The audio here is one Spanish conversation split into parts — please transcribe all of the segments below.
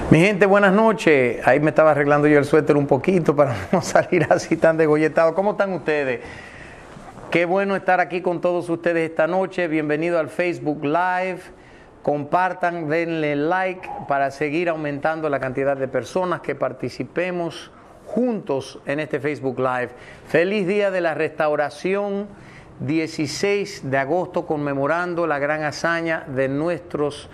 Mi gente, buenas noches. Ahí me estaba arreglando yo el suéter un poquito para no salir así tan degolletado. ¿Cómo están ustedes? Qué bueno estar aquí con todos ustedes esta noche. Bienvenido al Facebook Live. Compartan, denle like para seguir aumentando la cantidad de personas que participemos juntos en este Facebook Live. Feliz Día de la Restauración, 16 de agosto, conmemorando la gran hazaña de nuestros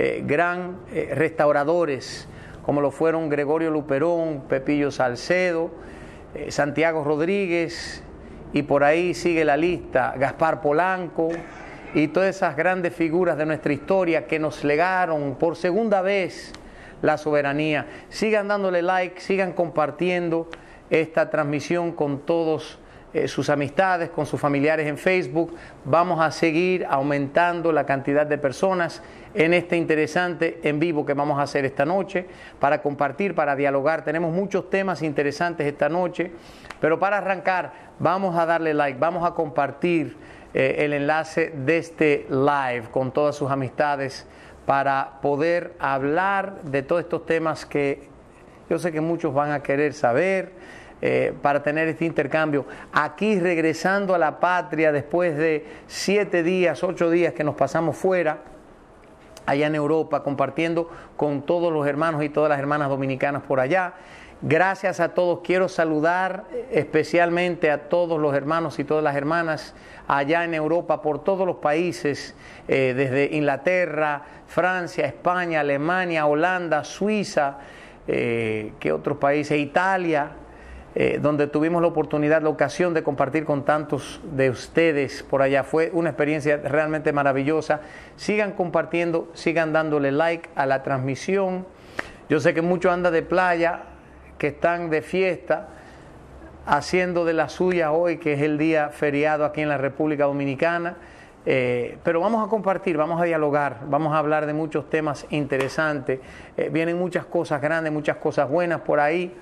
restauradores, como lo fueron Gregorio Luperón, Pepillo Salcedo, Santiago Rodríguez, y por ahí sigue la lista, Gaspar Polanco, y todas esas grandes figuras de nuestra historia que nos legaron por segunda vez la soberanía. Sigan dándole like, sigan compartiendo esta transmisión con todos sus amistades, con sus familiares en Facebook. Vamos a seguir aumentando la cantidad de personas en este interesante en vivo que vamos a hacer esta noche para compartir, para dialogar. Tenemos muchos temas interesantes esta noche, pero para arrancar vamos a darle like, vamos a compartir el enlace de este live con todas sus amistades para poder hablar de todos estos temas que yo sé que muchos van a querer saber. Para tener este intercambio aquí, regresando a la patria después de 7 días, 8 días que nos pasamos fuera, allá en Europa, compartiendo con todos los hermanos y todas las hermanas dominicanas por allá. Gracias a todos. Quiero saludar especialmente a todos los hermanos y todas las hermanas allá en Europa, por todos los países, desde Inglaterra, Francia, España, Alemania, Holanda, Suiza, ¿qué otros países? Italia, donde tuvimos la oportunidad, la ocasión de compartir con tantos de ustedes por allá. Fue una experiencia realmente maravillosa. Sigan compartiendo, sigan dándole like a la transmisión. Yo sé que muchos andan de playa, que están de fiesta, haciendo de la suya hoy, que es el día feriado aquí en la República Dominicana. Pero vamos a compartir, vamos a dialogar, vamos a hablar de muchos temas interesantes. Vienen muchas cosas grandes, muchas cosas buenas por ahí.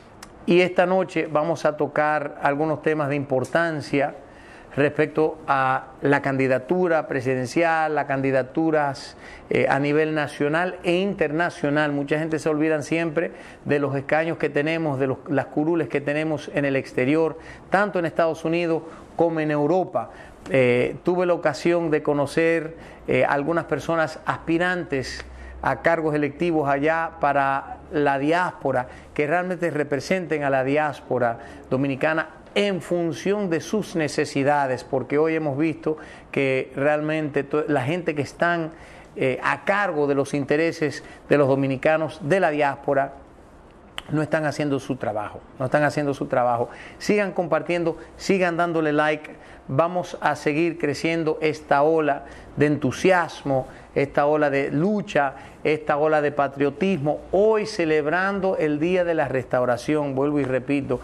Y esta noche vamos a tocar algunos temas de importancia respecto a la candidatura presidencial, las candidaturas a nivel nacional e internacional. Mucha gente se olvida siempre de los escaños que tenemos, de las curules que tenemos en el exterior, tanto en Estados Unidos como en Europa. Tuve la ocasión de conocer algunas personas aspirantes a cargos electivos allá para la diáspora, que realmente representen a la diáspora dominicana en función de sus necesidades, porque hoy hemos visto que realmente la gente que están a cargo de los intereses de los dominicanos de la diáspora no están haciendo su trabajo, no están haciendo su trabajo. Sigan compartiendo, sigan dándole like. Vamos a seguir creciendo esta ola de entusiasmo, esta ola de lucha, esta ola de patriotismo. Hoy celebrando el Día de la Restauración, vuelvo y repito,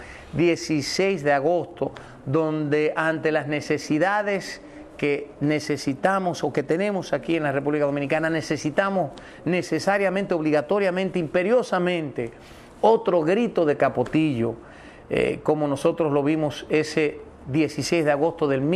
16 de agosto, donde ante las necesidades que necesitamos o que tenemos aquí en la República Dominicana, necesitamos necesariamente, obligatoriamente, imperiosamente, otro grito de capotillo, como nosotros lo vimos ese 16 de agosto del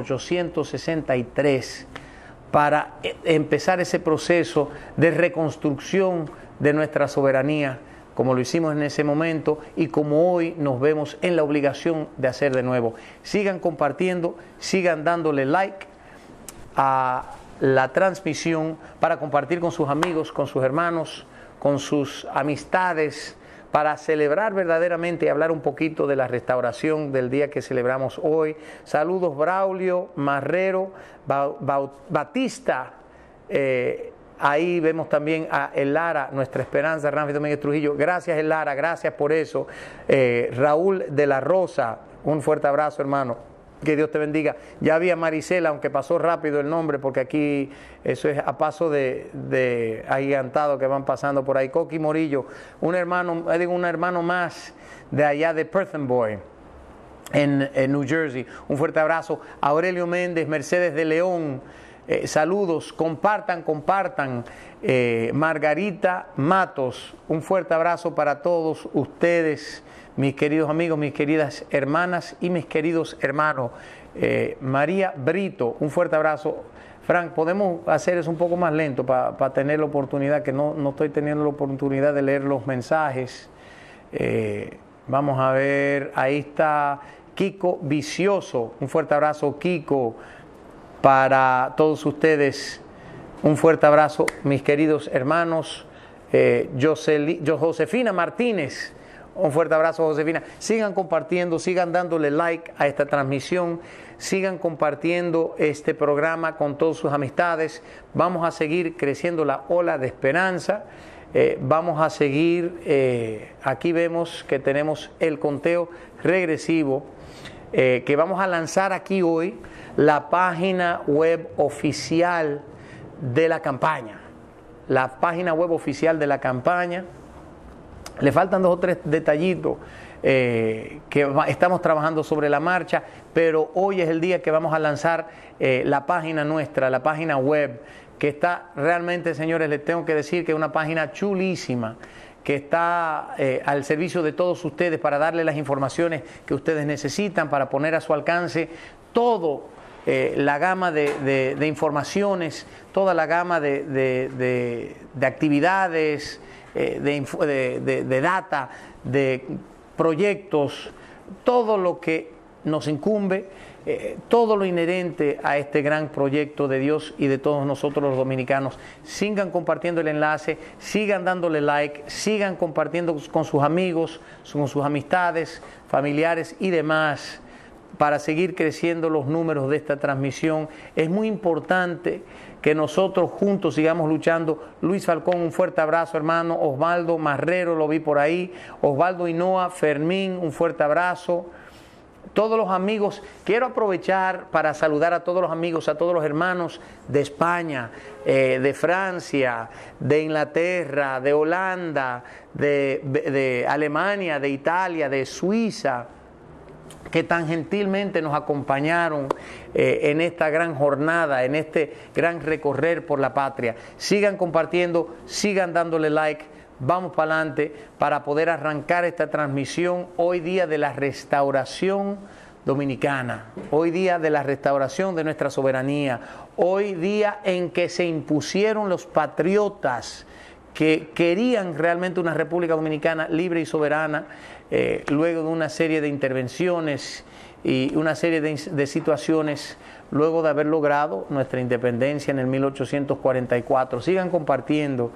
1863, para empezar ese proceso de reconstrucción de nuestra soberanía, como lo hicimos en ese momento y como hoy nos vemos en la obligación de hacer de nuevo. Sigan compartiendo, sigan dándole like a la transmisión para compartir con sus amigos, con sus hermanos, con sus amistades, para celebrar verdaderamente y hablar un poquito de la restauración del día que celebramos hoy. Saludos Braulio, Marrero, Batista, ahí vemos también a Elara, nuestra esperanza, Ramfi Domínguez Trujillo. Gracias Elara, gracias por eso. Raúl de la Rosa, un fuerte abrazo hermano. Que Dios te bendiga. Ya había Maricela, aunque pasó rápido el nombre, porque aquí eso es a paso de agigantado que van pasando por ahí. Coqui Morillo, un hermano más de allá de Perth Amboy, en New Jersey. Un fuerte abrazo. Aurelio Méndez, Mercedes de León, saludos, compartan. Margarita Matos, un fuerte abrazo para todos ustedes, mis queridos amigos, mis queridas hermanas y mis queridos hermanos. María Brito, un fuerte abrazo Frank, podemos hacer eso un poco más lento para tener la oportunidad, que no estoy teniendo la oportunidad de leer los mensajes. Vamos a ver, ahí está Kiko Vicioso. Un fuerte abrazo, Kiko, para todos ustedes. Un fuerte abrazo, mis queridos hermanos. Josefina Martínez, un fuerte abrazo, Josefina. Sigan compartiendo, sigan dándole like a esta transmisión, sigan compartiendo este programa con todas sus amistades. Vamos a seguir creciendo la ola de esperanza. Vamos a seguir, aquí vemos que tenemos el conteo regresivo, que vamos a lanzar aquí hoy la página web oficial de la campaña. La página web oficial de la campaña. Le faltan 2 o 3 detallitos que estamos trabajando sobre la marcha, pero hoy es el día que vamos a lanzar la página nuestra, la página web, que está realmente, señores, les tengo que decir que es una página chulísima, que está al servicio de todos ustedes para darle las informaciones que ustedes necesitan, para poner a su alcance todo la gama de informaciones, toda la gama de actividades, de data, de proyectos, todo lo que nos incumbe, todo lo inherente a este gran proyecto de Dios y de todos nosotros los dominicanos. Sigan compartiendo el enlace, sigan dándole like, sigan compartiendo con sus amigos, con sus amistades, familiares y demás, para seguir creciendo los números de esta transmisión. Es muy importante que nosotros juntos sigamos luchando. Luis Falcón, un fuerte abrazo, hermano. Osvaldo Marrero, lo vi por ahí. Osvaldo Hinoa, Fermín, un fuerte abrazo. Todos los amigos, quiero aprovechar para saludar a todos los amigos, a todos los hermanos de España, de Francia, de Inglaterra, de Holanda, de Alemania, de Italia, de Suiza, que tan gentilmente nos acompañaron en esta gran jornada, en este gran recorrer por la patria. Sigan compartiendo, sigan dándole like, vamos para adelante para poder arrancar esta transmisión hoy día de la restauración dominicana, hoy día de la restauración de nuestra soberanía, hoy día en que se impusieron los patriotas que querían realmente una República Dominicana libre y soberana, luego de una serie de intervenciones y una serie de situaciones, luego de haber logrado nuestra independencia en el 1844. Sigan compartiendo.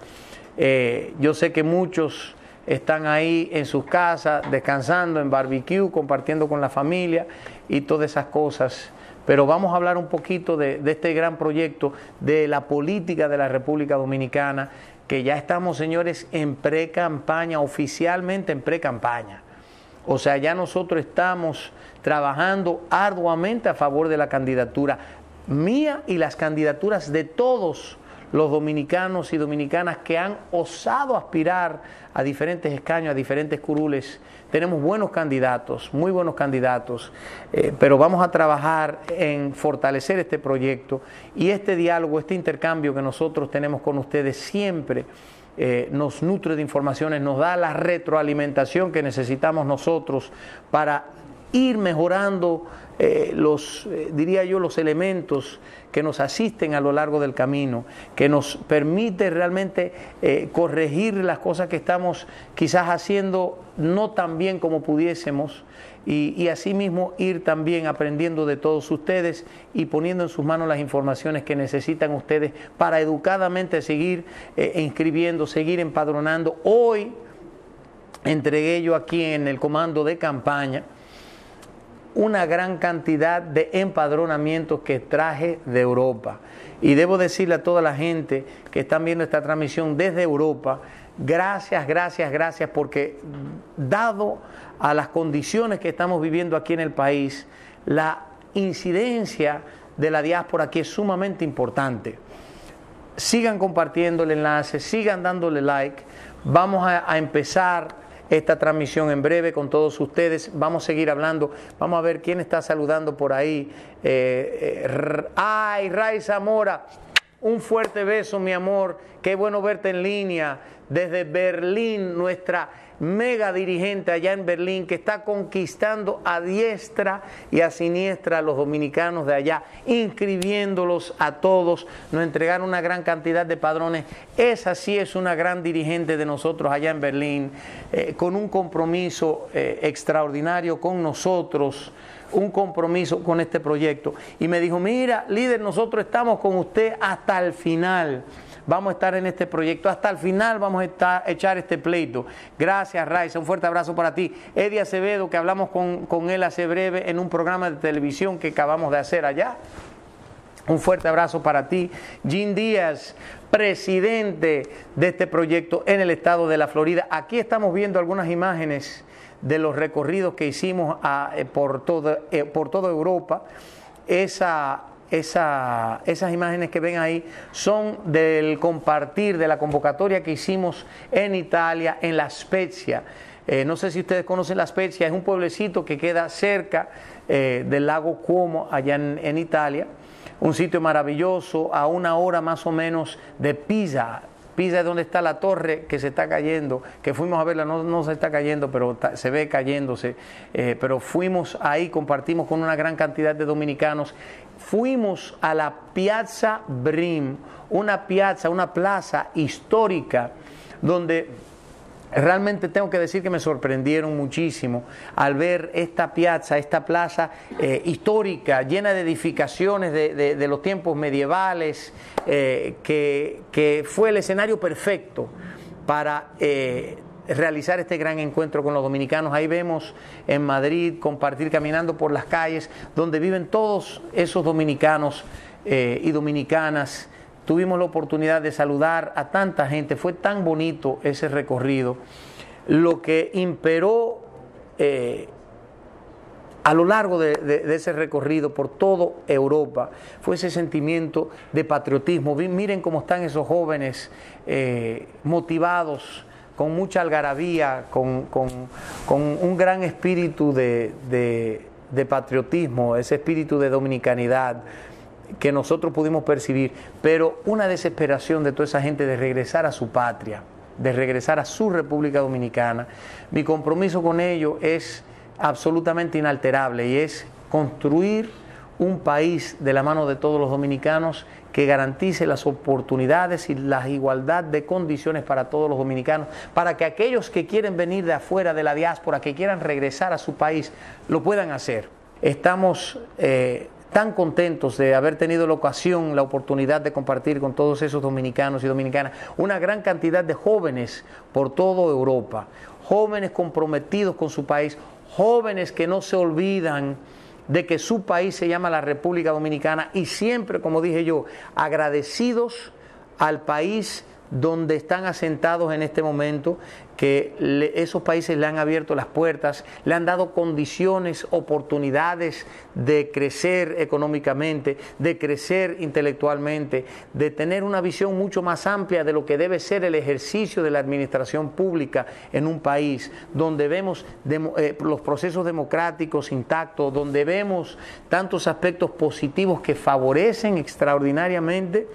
Yo sé que muchos están ahí en sus casas, descansando en barbecue, compartiendo con la familia y todas esas cosas. Pero vamos a hablar un poquito de este gran proyecto, de la política de la República Dominicana, que ya estamos, señores, en pre-campaña, oficialmente en pre-campaña. O sea, ya nosotros estamos trabajando arduamente a favor de la candidatura mía y las candidaturas de todos los dominicanos y dominicanas que han osado aspirar a diferentes escaños, a diferentes curules. Tenemos buenos candidatos, muy buenos candidatos, pero vamos a trabajar en fortalecer este proyecto y este diálogo, este intercambio que nosotros tenemos con ustedes siempre nos nutre de informaciones, nos da la retroalimentación que necesitamos nosotros para ir mejorando diría yo, los elementos que nos asisten a lo largo del camino, que nos permite realmente corregir las cosas que estamos quizás haciendo no tan bien como pudiésemos y asimismo ir también aprendiendo de todos ustedes y poniendo en sus manos las informaciones que necesitan ustedes para educadamente seguir inscribiendo, seguir empadronando. Hoy entregué yo aquí en el comando de campaña una gran cantidad de empadronamientos que traje de Europa. Y debo decirle a toda la gente que están viendo esta transmisión desde Europa, gracias, gracias, gracias, porque dado a las condiciones que estamos viviendo aquí en el país, la incidencia de la diáspora aquí es sumamente importante. Sigan compartiendo el enlace, sigan dándole like. Vamos a empezar esta transmisión en breve con todos ustedes. Vamos a seguir hablando. Vamos a ver quién está saludando por ahí. Ray Zamora, un fuerte beso, mi amor. Qué bueno verte en línea. desde Berlín, nuestra mega dirigente allá en Berlín, que está conquistando a diestra y a siniestra a los dominicanos de allá, inscribiéndolos a todos, nos entregaron una gran cantidad de padrones. Esa sí es una gran dirigente de nosotros allá en Berlín, con un compromiso extraordinario con nosotros, un compromiso con este proyecto. Y me dijo, mira, líder, nosotros estamos con usted hasta el final. Vamos a estar en este proyecto hasta el final, vamos a echar este pleito. Gracias, Raiza, un fuerte abrazo para ti. Eddie Acevedo, que hablamos con él hace breve en un programa de televisión que acabamos de hacer allá. Un fuerte abrazo para ti. Jim Díaz, presidente de este proyecto en el estado de la Florida. Aquí estamos viendo algunas imágenes de los recorridos que hicimos por toda Europa. Esas imágenes que ven ahí son del compartir de la convocatoria que hicimos en Italia, en La Spezia. No sé si ustedes conocen La Spezia, es un pueblecito que queda cerca del lago Como, allá en Italia. Un sitio maravilloso, a 1 hora más o menos de Pisa. Pisa es donde está la torre que se está cayendo, que fuimos a verla, no se está cayendo, pero se ve cayéndose. Pero fuimos ahí, compartimos con una gran cantidad de dominicanos. Fuimos a la Piazza Brim, una plaza histórica, donde realmente tengo que decir que me sorprendieron muchísimo al ver esta plaza histórica, llena de edificaciones de los tiempos medievales, que fue el escenario perfecto para realizar este gran encuentro con los dominicanos. Ahí vemos en Madrid, compartir caminando por las calles donde viven todos esos dominicanos y dominicanas. Tuvimos la oportunidad de saludar a tanta gente, fue tan bonito ese recorrido. Lo que imperó a lo largo de ese recorrido por toda Europa fue ese sentimiento de patriotismo. Miren cómo están esos jóvenes motivados, con mucha algarabía, con un gran espíritu de patriotismo, ese espíritu de dominicanidad que nosotros pudimos percibir, pero una desesperación de toda esa gente de regresar a su patria, de regresar a su República Dominicana. Mi compromiso con ellos es absolutamente inalterable y es construir un país de la mano de todos los dominicanos que garantice las oportunidades y la igualdad de condiciones para todos los dominicanos, para que aquellos que quieren venir de afuera, de la diáspora, que quieran regresar a su país, lo puedan hacer. Estamos tan contentos de haber tenido la ocasión, la oportunidad de compartir con todos esos dominicanos y dominicanas, una gran cantidad de jóvenes por toda Europa, jóvenes comprometidos con su país, jóvenes que no se olvidan de que su país se llama la República Dominicana y siempre, como dije yo, agradecidos al país donde están asentados en este momento, que esos países le han abierto las puertas, le han dado condiciones, oportunidades de crecer económicamente, de crecer intelectualmente, de tener una visión mucho más amplia de lo que debe ser el ejercicio de la administración pública en un país, donde vemos los procesos democráticos intactos, donde vemos tantos aspectos positivos que favorecen extraordinariamente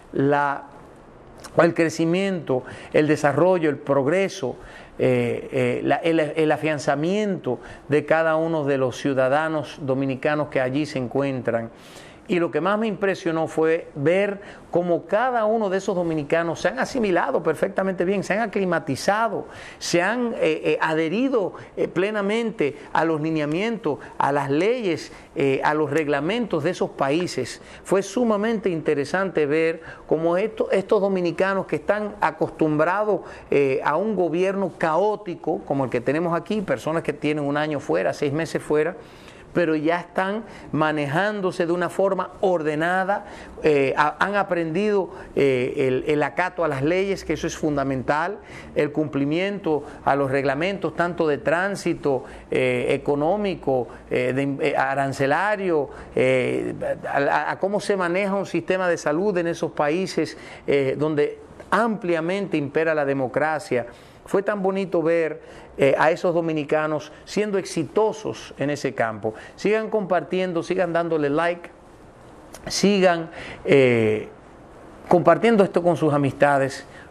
el crecimiento, el desarrollo, el progreso, el afianzamiento de cada uno de los ciudadanos dominicanos que allí se encuentran. Y lo que más me impresionó fue ver cómo cada uno de esos dominicanos se han asimilado perfectamente bien, se han aclimatizado, se han adherido plenamente a los lineamientos, a las leyes, a los reglamentos de esos países. Fue sumamente interesante ver cómo estos dominicanos que están acostumbrados a un gobierno caótico, como el que tenemos aquí, personas que tienen 1 año fuera, 6 meses fuera, pero ya están manejándose de una forma ordenada, han aprendido el acato a las leyes, que eso es fundamental, el cumplimiento a los reglamentos tanto de tránsito, económico, arancelario, a cómo se maneja un sistema de salud en esos países donde ampliamente impera la democracia. Fue tan bonito ver a esos dominicanos siendo exitosos en ese campo. Sigan compartiendo, sigan dándole like, sigan compartiendo esto con sus amistades,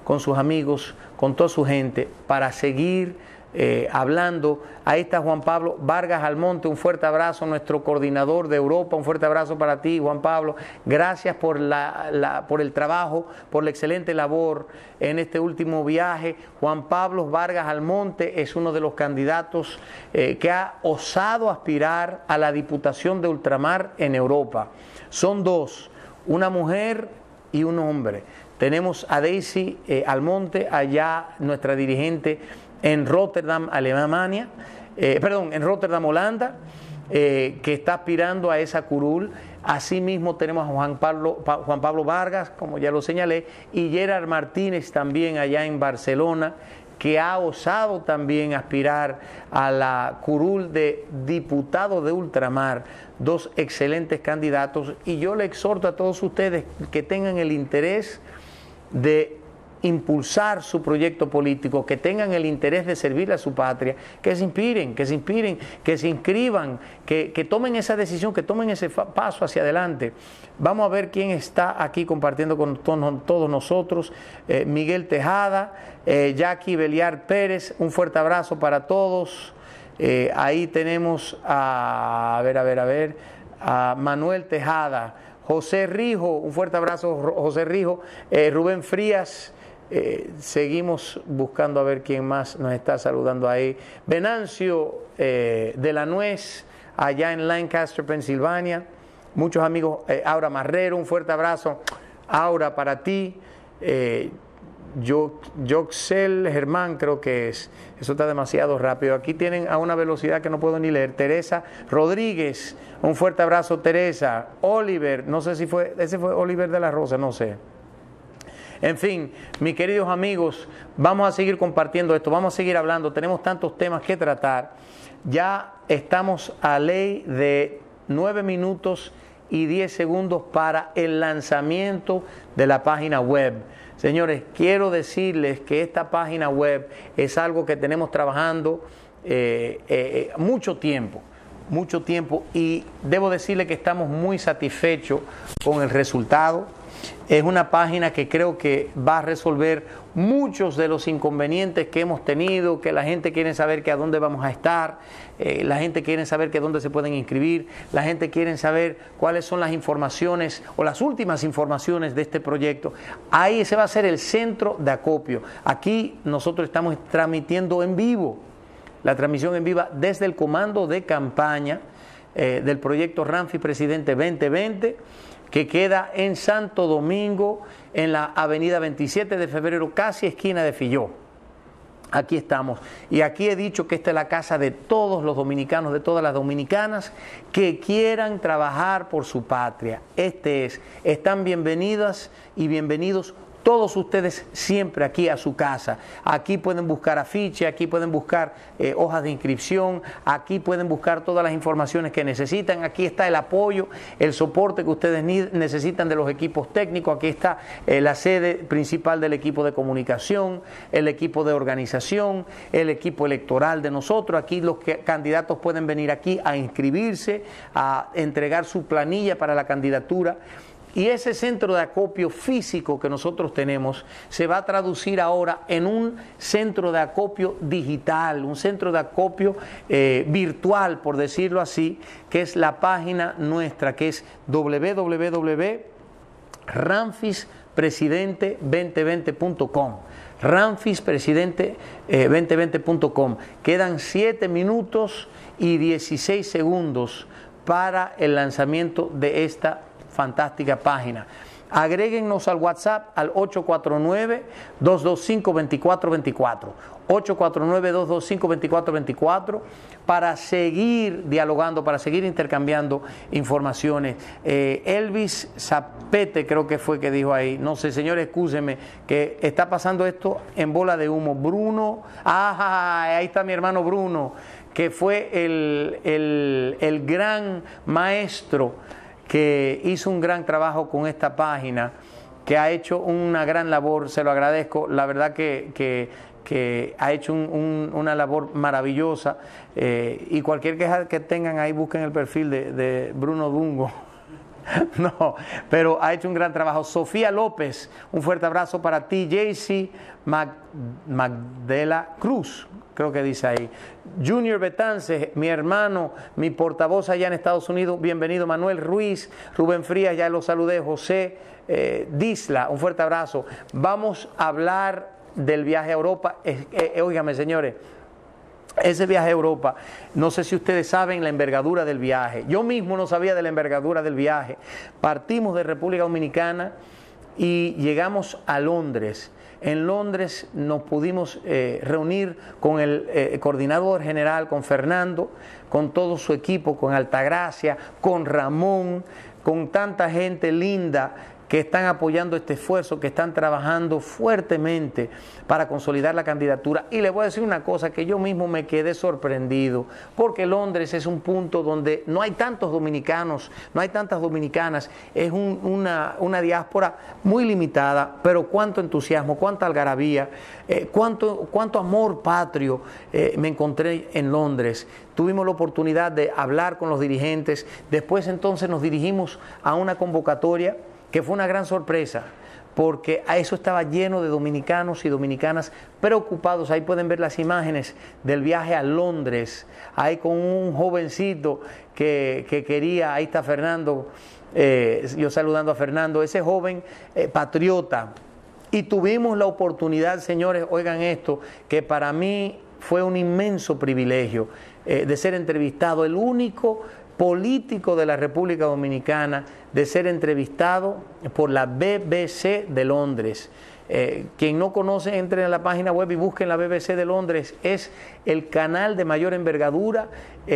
con sus amigos, con toda su gente, para seguir hablando. Ahí está Juan Pablo Vargas Almonte, un fuerte abrazo, nuestro coordinador de Europa, un fuerte abrazo para ti, Juan Pablo. Gracias por el trabajo, por la excelente labor en este último viaje. Juan Pablo Vargas Almonte es uno de los candidatos que ha osado aspirar a la Diputación de Ultramar en Europa. Son dos, una mujer y un hombre. Tenemos a Daisy Almonte, allá nuestra dirigente en Rotterdam, Alemania, en Rotterdam, Holanda, que está aspirando a esa curul. Asimismo tenemos a Juan Pablo Vargas, como ya lo señalé, y Gerard Martínez también allá en Barcelona, que ha osado también aspirar a la curul de diputado de Ultramar. Dos excelentes candidatos, y yo le exhorto a todos ustedes que tengan el interés de impulsar su proyecto político, que tengan el interés de servir a su patria, que se inspiren, que se inscriban, que tomen esa decisión, que tomen ese paso hacia adelante. Vamos a ver quién está aquí compartiendo con todos nosotros. Miguel Tejada, Jackie Beliar Pérez, un fuerte abrazo para todos. Ahí tenemos a Manuel Tejada, José Rijo, un fuerte abrazo, José Rijo, Rubén Frías. Seguimos buscando a ver quién más nos está saludando ahí. Venancio de la Nuez, allá en Lancaster, Pensilvania. Muchos amigos. Aura Marrero, un fuerte abrazo, Aura, para ti. Yoxel Germán, creo que es. Eso está demasiado rápido. Aquí tienen a una velocidad que no puedo ni leer. Teresa Rodríguez, un fuerte abrazo, Teresa. Oliver, no sé si ese fue Oliver de la Rosa, no sé. En fin, mis queridos amigos, vamos a seguir compartiendo esto, vamos a seguir hablando, tenemos tantos temas que tratar. Ya estamos a ley de 9 minutos y 10 segundos para el lanzamiento de la página web. Señores, quiero decirles que esta página web es algo que tenemos trabajando mucho tiempo, y debo decirle que estamos muy satisfechos con el resultado. Es una página que creo que va a resolver muchos de los inconvenientes que hemos tenido, que la gente quiere saber que a dónde vamos a estar, la gente quiere saber que dónde se pueden inscribir, la gente quiere saber cuáles son las informaciones o las últimas informaciones de este proyecto. Ahí ese va a ser el centro de acopio. Aquí nosotros estamos transmitiendo en vivo, la transmisión en vivo desde el comando de campaña del proyecto Ramfis Presidente 2020, que queda en Santo Domingo, en la avenida 27 de febrero, casi esquina de Filló. Aquí estamos. Y aquí he dicho que esta es la casa de todos los dominicanos, de todas las dominicanas que quieran trabajar por su patria. Están bienvenidas y bienvenidos todos ustedes siempre aquí a su casa. Aquí pueden buscar afiche, aquí pueden buscar hojas de inscripción, aquí pueden buscar todas las informaciones que necesitan. Aquí está el apoyo, el soporte que ustedes necesitan de los equipos técnicos. Aquí está la sede principal del equipo de comunicación, el equipo de organización, el equipo electoral de nosotros. Aquí los candidatos pueden venir aquí a inscribirse, a entregar su planilla para la candidatura. Y ese centro de acopio físico que nosotros tenemos se va a traducir ahora en un centro de acopio digital, un centro de acopio virtual, por decirlo así, que es la página nuestra, que es www.ramfispresidente2020.com. ramfispresidente2020.com. Quedan 7 minutos y 16 segundos para el lanzamiento de esta fantástica página. Agréguennos al WhatsApp al 849-225-2424. 849-225-2424 para seguir dialogando, para seguir intercambiando informaciones. Elvis Zapete creo que fue que dijo ahí, no sé, señores, excúsenme, que está pasando esto en bola de humo. Bruno, ahí está mi hermano Bruno, que fue el gran maestro que hizo un gran trabajo con esta página, que ha hecho una gran labor, se lo agradezco, la verdad que ha hecho una labor maravillosa, y cualquier queja que tengan ahí, busquen el perfil de Bruno Dungo. No, pero ha hecho un gran trabajo. Sofía López, un fuerte abrazo para ti. Jaycee Magdela Cruz, creo que dice ahí. Junior Betance, mi hermano, mi portavoz allá en Estados Unidos, bienvenido. Manuel Ruiz, Rubén Frías, ya lo saludé. José Disla, un fuerte abrazo. Vamos a hablar del viaje a Europa. Óigame, señores, ese viaje a Europa, no sé si ustedes saben la envergadura del viaje. Yo mismo no sabía de la envergadura del viaje. Partimos de República Dominicana y llegamos a Londres. En Londres nos pudimos reunir con el coordinador general, con Fernando, con todo su equipo, con Altagracia, con Ramón, con tanta gente linda que están apoyando este esfuerzo, que están trabajando fuertemente para consolidar la candidatura. Y les voy a decir una cosa, que yo mismo me quedé sorprendido, porque Londres es un punto donde no hay tantos dominicanos, no hay tantas dominicanas, es una diáspora muy limitada, pero cuánto entusiasmo, cuánta algarabía, cuánto amor patrio me encontré en Londres. Tuvimos la oportunidad de hablar con los dirigentes, después entonces nos dirigimos a una convocatoria que fue una gran sorpresa, porque a eso estaba lleno de dominicanos y dominicanas preocupados. Ahí pueden ver las imágenes del viaje a Londres, ahí con un jovencito que quería, ahí está Fernando, yo saludando a Fernando, ese joven patriota. Y tuvimos la oportunidad, señores, oigan esto, que para mí fue un inmenso privilegio de ser entrevistado, el único político de la República Dominicana de ser entrevistado por la BBC de Londres. Quien no conoce, entre en la página web y busquen la BBC de Londres. Es el canal de mayor envergadura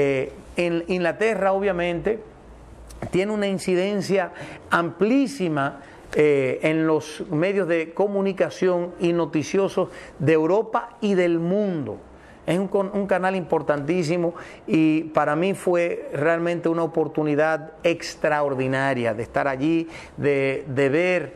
en Inglaterra, obviamente. Tiene una incidencia amplísima en los medios de comunicación y noticiosos de Europa y del mundo. Es un canal importantísimo y para mí fue realmente una oportunidad extraordinaria de estar allí, de ver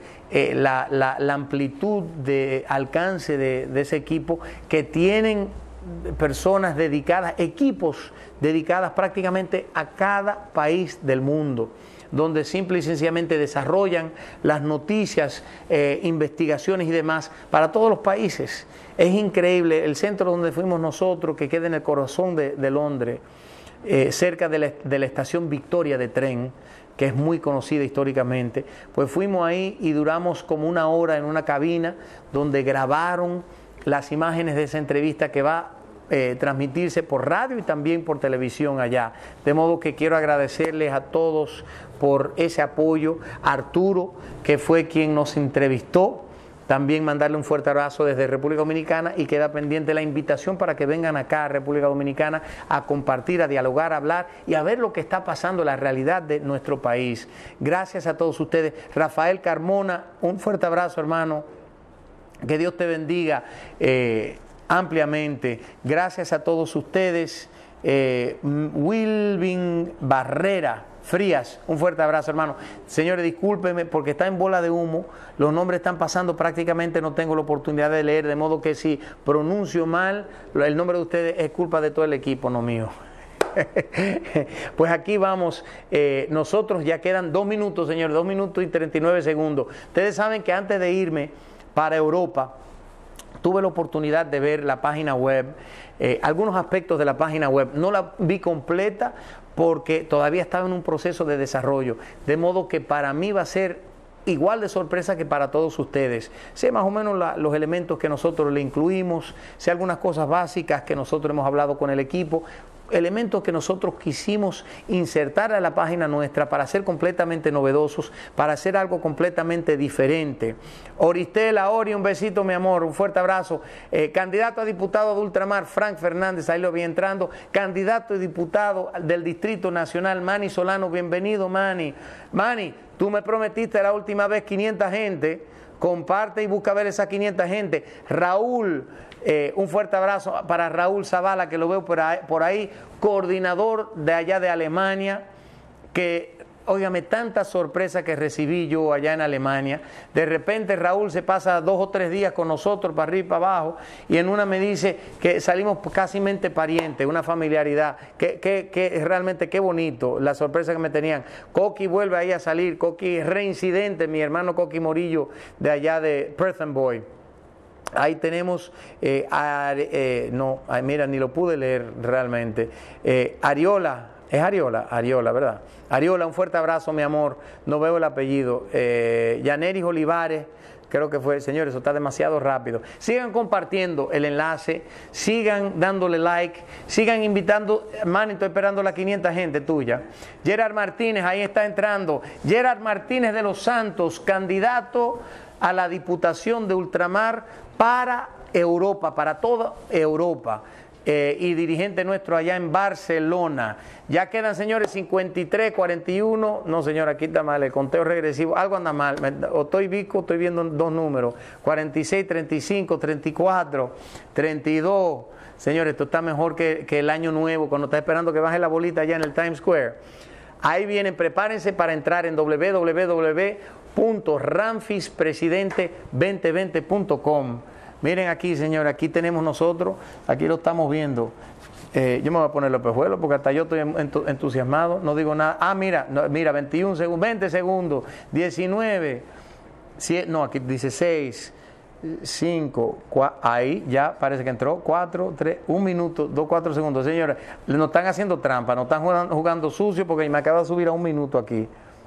la amplitud de alcance de ese equipo, que tienen personas dedicadas, equipos dedicadas prácticamente a cada país del mundo, donde simple y sencillamente desarrollan las noticias, investigaciones y demás para todos los países. Es increíble, el centro donde fuimos nosotros, que queda en el corazón de Londres, cerca de la estación Victoria de tren, que es muy conocida históricamente, pues fuimos ahí y duramos como una hora en una cabina donde grabaron las imágenes de esa entrevista que va a transmitirse por radio y también por televisión allá. De modo que quiero agradecerles a todos por ese apoyo. Arturo, que fue quien nos entrevistó, también mandarle un fuerte abrazo desde República Dominicana, y queda pendiente la invitación para que vengan acá a República Dominicana a compartir, a dialogar, a hablar y a ver lo que está pasando, la realidad de nuestro país. Gracias a todos ustedes. Rafael Carmona, un fuerte abrazo, hermano. Que Dios te bendiga ampliamente. Gracias a todos ustedes. Wilvin Barrera Frías, un fuerte abrazo, hermano. Señores, discúlpenme porque está en bola de humo, los nombres están pasando, prácticamente no tengo la oportunidad de leer, de modo que si pronuncio mal el nombre de ustedes es culpa de todo el equipo, no mío. Pues aquí vamos, nosotros ya quedan 2 minutos, señores, 2 minutos y 39 segundos. Ustedes saben que antes de irme para Europa, tuve la oportunidad de ver la página web, algunos aspectos de la página web. No la vi completa porque todavía estaba en un proceso de desarrollo, de modo que para mí va a ser igual de sorpresa que para todos ustedes. Sé más o menos los elementos que nosotros le incluimos, sé algunas cosas básicas que nosotros hemos hablado con el equipo, elementos que nosotros quisimos insertar a la página nuestra para ser completamente novedosos, para hacer algo completamente diferente. Oristela, Ori, un besito, mi amor, un fuerte abrazo. Candidato a diputado de Ultramar, Frank Fernández, ahí lo vi entrando. Candidato a diputado del Distrito Nacional, Manny Solano, bienvenido, Manny. Manny, tú me prometiste la última vez 500 gente, comparte y busca ver esas 500 gente. Raúl, un fuerte abrazo para Raúl Zavala, que lo veo por ahí, coordinador de allá de Alemania, que óigame, tanta sorpresa que recibí yo allá en Alemania. De repente Raúl se pasa 2 o 3 días con nosotros para arriba y para abajo, y en una me dice que salimos casi mente parientes, una familiaridad, que realmente qué bonito, la sorpresa que me tenían. Coqui vuelve ahí a salir, Coqui es reincidente, mi hermano Coqui Morillo de allá de Perth Amboy. Ahí tenemos, mira, ni lo pude leer realmente. Ariola, es Ariola, ¿verdad? Ariola, un fuerte abrazo, mi amor. No veo el apellido. Yaneris Olivares, creo que fue. Señores, eso está demasiado rápido. Sigan compartiendo el enlace, sigan dándole like, sigan invitando. Man, estoy esperando la 500 gente tuya. Gerard Martínez, ahí está entrando. Gerard Martínez de los Santos, candidato a la Diputación de Ultramar para Europa, para toda Europa. Y dirigente nuestro allá en Barcelona. Ya quedan, señores, 53, 41. No, señor, aquí está mal, el conteo regresivo. Algo anda mal. O estoy bico, estoy viendo 2 números. 46, 35, 34, 32. Señores, esto está mejor que el año nuevo, cuando está esperando que baje la bolita allá en el Times Square. Ahí vienen, prepárense para entrar en www.ramfispresidente2020.com. Miren aquí, señores, aquí tenemos nosotros, aquí lo estamos viendo. Yo me voy a poner los pejuelos porque hasta yo estoy entusiasmado, no digo nada. Ah, mira, 21 segundos, 20 segundos, 19, no, aquí dice 6, 5, ahí ya parece que entró, 4, 3, 1 minuto, 2, 4 segundos. Señores, nos están haciendo trampa, nos están jugando sucio porque me acaba de subir a 1 minuto aquí.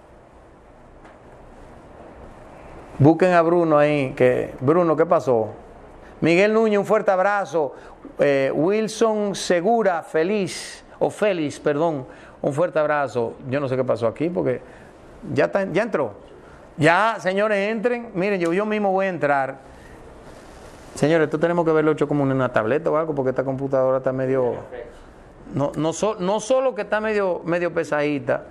Busquen a Bruno ahí, Bruno, ¿qué pasó? Miguel Núñez, un fuerte abrazo. Wilson Segura, Félix, perdón, un fuerte abrazo. Yo no sé qué pasó aquí porque ya entró. Ya, señores, entren. Miren, yo mismo voy a entrar. Señores, esto tenemos que verlo hecho como en una tableta o algo porque esta computadora está medio... No solo que está medio pesadita.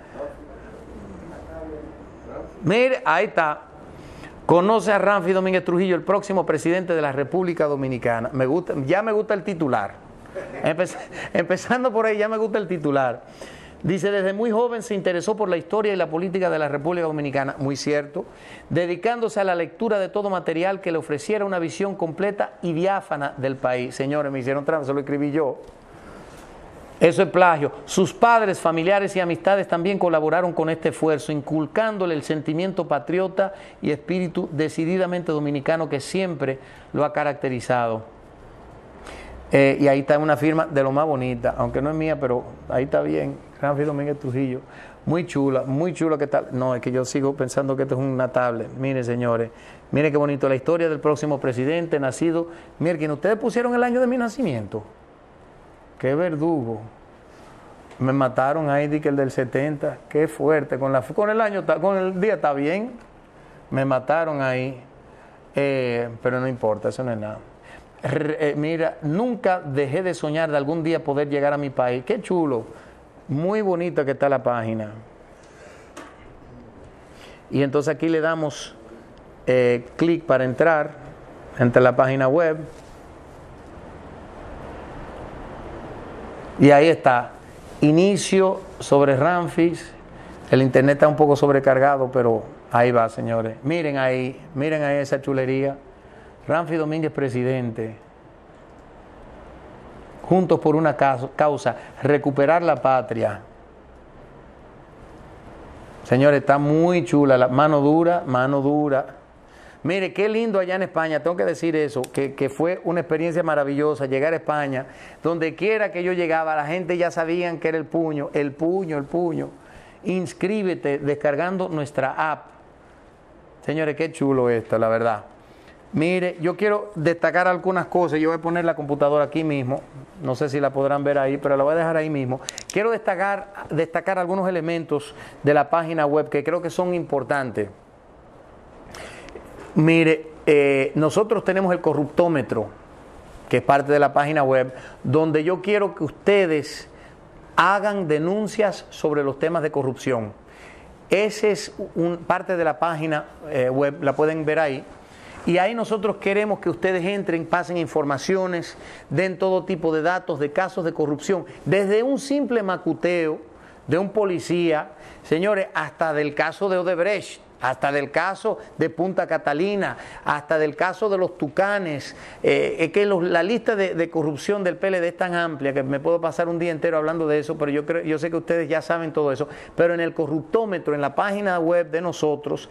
Mire, ahí está. Conoce a Ramfi Domínguez Trujillo, el próximo presidente de la República Dominicana. Ya me gusta el titular. Empezando por ahí, ya me gusta el titular. Dice, desde muy joven se interesó por la historia y la política de la República Dominicana, muy cierto, dedicándose a la lectura de todo material que le ofreciera una visión completa y diáfana del país. Señores, me hicieron trampa, se lo escribí yo. Eso es plagio. Sus padres, familiares y amistades también colaboraron con este esfuerzo, inculcándole el sentimiento patriota y espíritu decididamente dominicano que siempre lo ha caracterizado. Y ahí está una firma de lo más bonita, aunque no es mía, pero ahí está bien. Ramfi Domínguez Trujillo. Muy chula que tal. No, es que yo sigo pensando que esto es una tablet. Miren, señores, miren qué bonito. La historia del próximo presidente nacido. Miren, ustedes pusieron el año de mi nacimiento. Qué verdugo. Me mataron ahí, di que el del 70. Qué fuerte. Con el día está bien. Me mataron ahí. Pero no importa, eso no es nada. Mira, nunca dejé de soñar de algún día poder llegar a mi país. Qué chulo. Muy bonita que está la página. Y entonces aquí le damos clic para entrar entre la página web. Y ahí está, inicio sobre Ramfis. El internet está un poco sobrecargado, pero ahí va, señores. Miren ahí esa chulería. Ramfi Domínguez, presidente. Juntos por una causa, recuperar la patria. Señores, está muy chula, la mano dura. Mire, qué lindo allá en España, tengo que decir eso, que fue una experiencia maravillosa llegar a España. Donde quiera que yo llegaba, la gente ya sabían que era el puño. Inscríbete descargando nuestra app. Señores, qué chulo esto, la verdad. Mire, yo quiero destacar algunas cosas. Yo voy a poner la computadora aquí mismo. No sé si la podrán ver ahí, pero la voy a dejar ahí mismo. Quiero destacar algunos elementos de la página web que creo que son importantes. Mire, nosotros tenemos el corruptómetro, que es parte de la página web, donde yo quiero que ustedes hagan denuncias sobre los temas de corrupción. Esa es parte de la página web, la pueden ver ahí. Y ahí nosotros queremos que ustedes entren, pasen informaciones, den todo tipo de datos de casos de corrupción, desde un simple macuteo de un policía, señores, hasta del caso de Odebrecht, hasta del caso de Punta Catalina, hasta del caso de los Tucanes, es que la lista de corrupción del PLD es tan amplia que me puedo pasar un día entero hablando de eso, pero yo sé que ustedes ya saben todo eso, pero en el corruptómetro, en la página web de nosotros,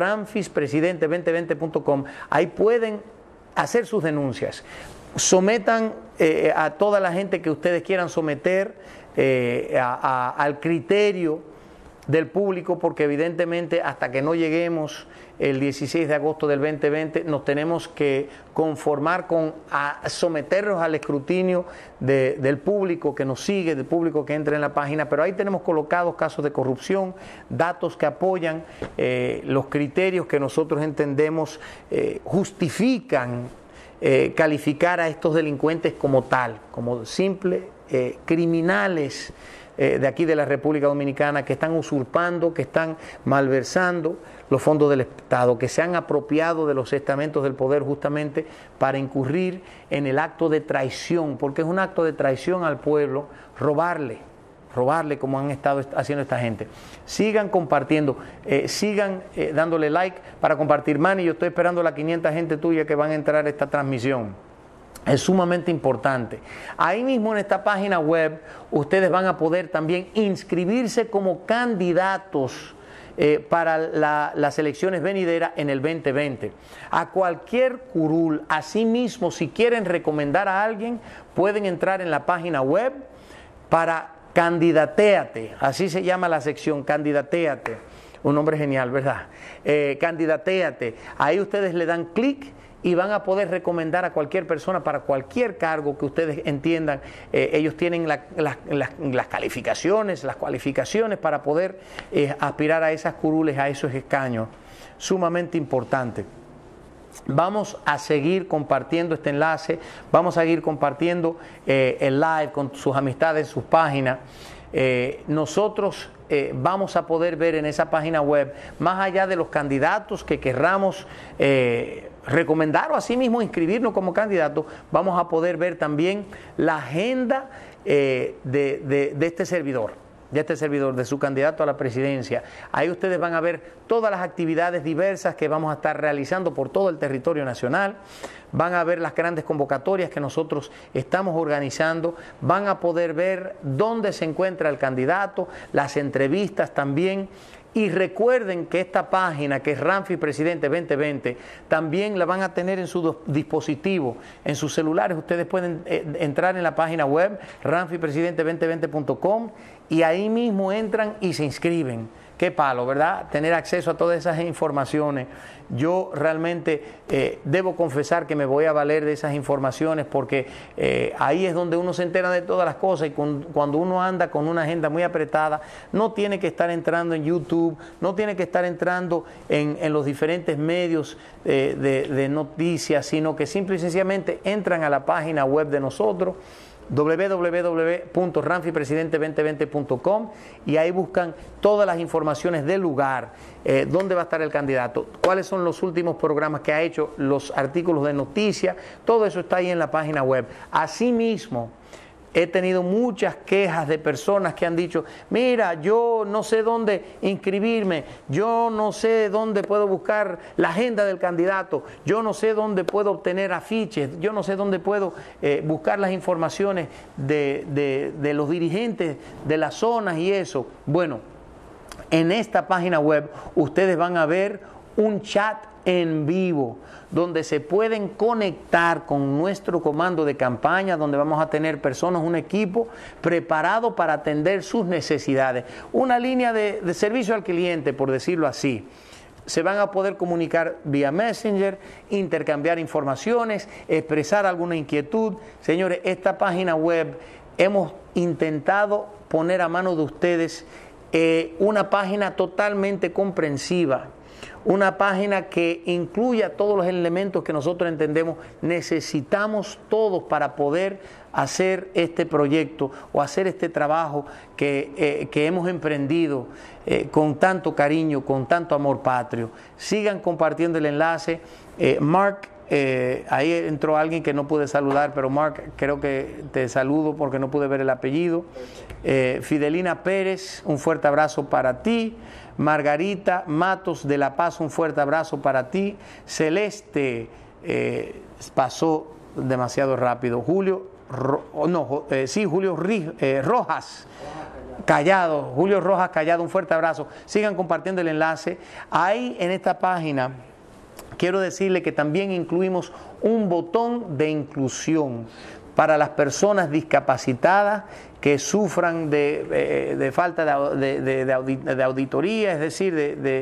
ramfispresidente2020.com, ahí pueden hacer sus denuncias. Sometan a toda la gente que ustedes quieran someter al criterio del público, porque evidentemente hasta que no lleguemos el 16 de agosto del 2020 nos tenemos que conformar con someternos al escrutinio del público que nos sigue, del público que entra en la página, pero ahí tenemos colocados casos de corrupción, datos que apoyan los criterios que nosotros entendemos justifican calificar a estos delincuentes como tal, como simples criminales de aquí de la República Dominicana, que están usurpando, que están malversando los fondos del Estado, que se han apropiado de los estamentos del poder justamente para incurrir en el acto de traición, porque es un acto de traición al pueblo, robarle como han estado haciendo esta gente. Sigan compartiendo, sigan dándole like para compartir. Manny, yo estoy esperando la 500 gente tuya que van a entrar a esta transmisión. Es sumamente importante. Ahí mismo en esta página web ustedes van a poder también inscribirse como candidatos para las elecciones venideras en el 2020. A cualquier curul, asimismo, si quieren recomendar a alguien, pueden entrar en la página web para Candidatéate, así se llama la sección, Candidatéate. Un nombre genial, ¿verdad? Candidatéate. Ahí ustedes le dan clic y van a poder recomendar a cualquier persona para cualquier cargo que ustedes entiendan. Ellos tienen las calificaciones, las cualificaciones para poder aspirar a esas curules, a esos escaños. Sumamente importante. Vamos a seguir compartiendo este enlace, vamos a seguir compartiendo el live con sus amistades, sus páginas. Nosotros vamos a poder ver en esa página web, más allá de los candidatos que querramos recomendar o así mismo inscribirnos como candidatos, vamos a poder ver también la agenda de este servidor, de su candidato a la presidencia. Ahí ustedes van a ver todas las actividades diversas que vamos a estar realizando por todo el territorio nacional. Van a ver las grandes convocatorias que nosotros estamos organizando, van a poder ver dónde se encuentra el candidato, las entrevistas también. Y recuerden que esta página, que es Ramfis Presidente 2020, también la van a tener en su dispositivo, en sus celulares. Ustedes pueden entrar en la página web ramfispresidente2020.com y ahí mismo entran y se inscriben. Qué palo, ¿verdad? Tener acceso a todas esas informaciones. Yo realmente debo confesar que me voy a valer de esas informaciones porque ahí es donde uno se entera de todas las cosas, y cuando uno anda con una agenda muy apretada, no tiene que estar entrando en YouTube, no tiene que estar entrando en los diferentes medios de noticias, sino que simple y sencillamente entran a la página web de nosotros, www.ramfispresidente2020.com, y ahí buscan todas las informaciones del lugar, dónde va a estar el candidato, cuáles son los últimos programas que ha hecho, los artículos de noticias, todo eso está ahí en la página web. Asimismo, he tenido muchas quejas de personas que han dicho, mira, yo no sé dónde inscribirme, yo no sé dónde puedo buscar la agenda del candidato, yo no sé dónde puedo obtener afiches, yo no sé dónde puedo buscar las informaciones de los dirigentes de las zonas y eso. Bueno, en esta página web ustedes van a ver un chat en vivo donde se pueden conectar con nuestro comando de campaña, donde vamos a tener personas, un equipo preparado para atender sus necesidades, una línea de servicio al cliente, por decirlo así. Se van a poder comunicar vía Messenger, intercambiar informaciones, expresar alguna inquietud. Señores, esta página web hemos intentado poner a mano de ustedes una página totalmente comprensiva, una página que incluya todos los elementos que nosotros entendemos necesitamos todos para poder hacer este proyecto o hacer este trabajo que hemos emprendido con tanto cariño, con tanto amor patrio. Sigan compartiendo el enlace. Mark ahí entró alguien que no pude saludar, pero Mark, creo que te saludo porque no pude ver el apellido. Fidelina Pérez, un fuerte abrazo para ti. Margarita Matos de La Paz, un fuerte abrazo para ti. Celeste, pasó demasiado rápido. Julio Rojas Callado, Julio Rojas Callado, un fuerte abrazo. Sigan compartiendo el enlace. Ahí en esta página quiero decirle que también incluimos un botón de inclusión para las personas discapacitadas que sufran de falta de auditoría, es decir,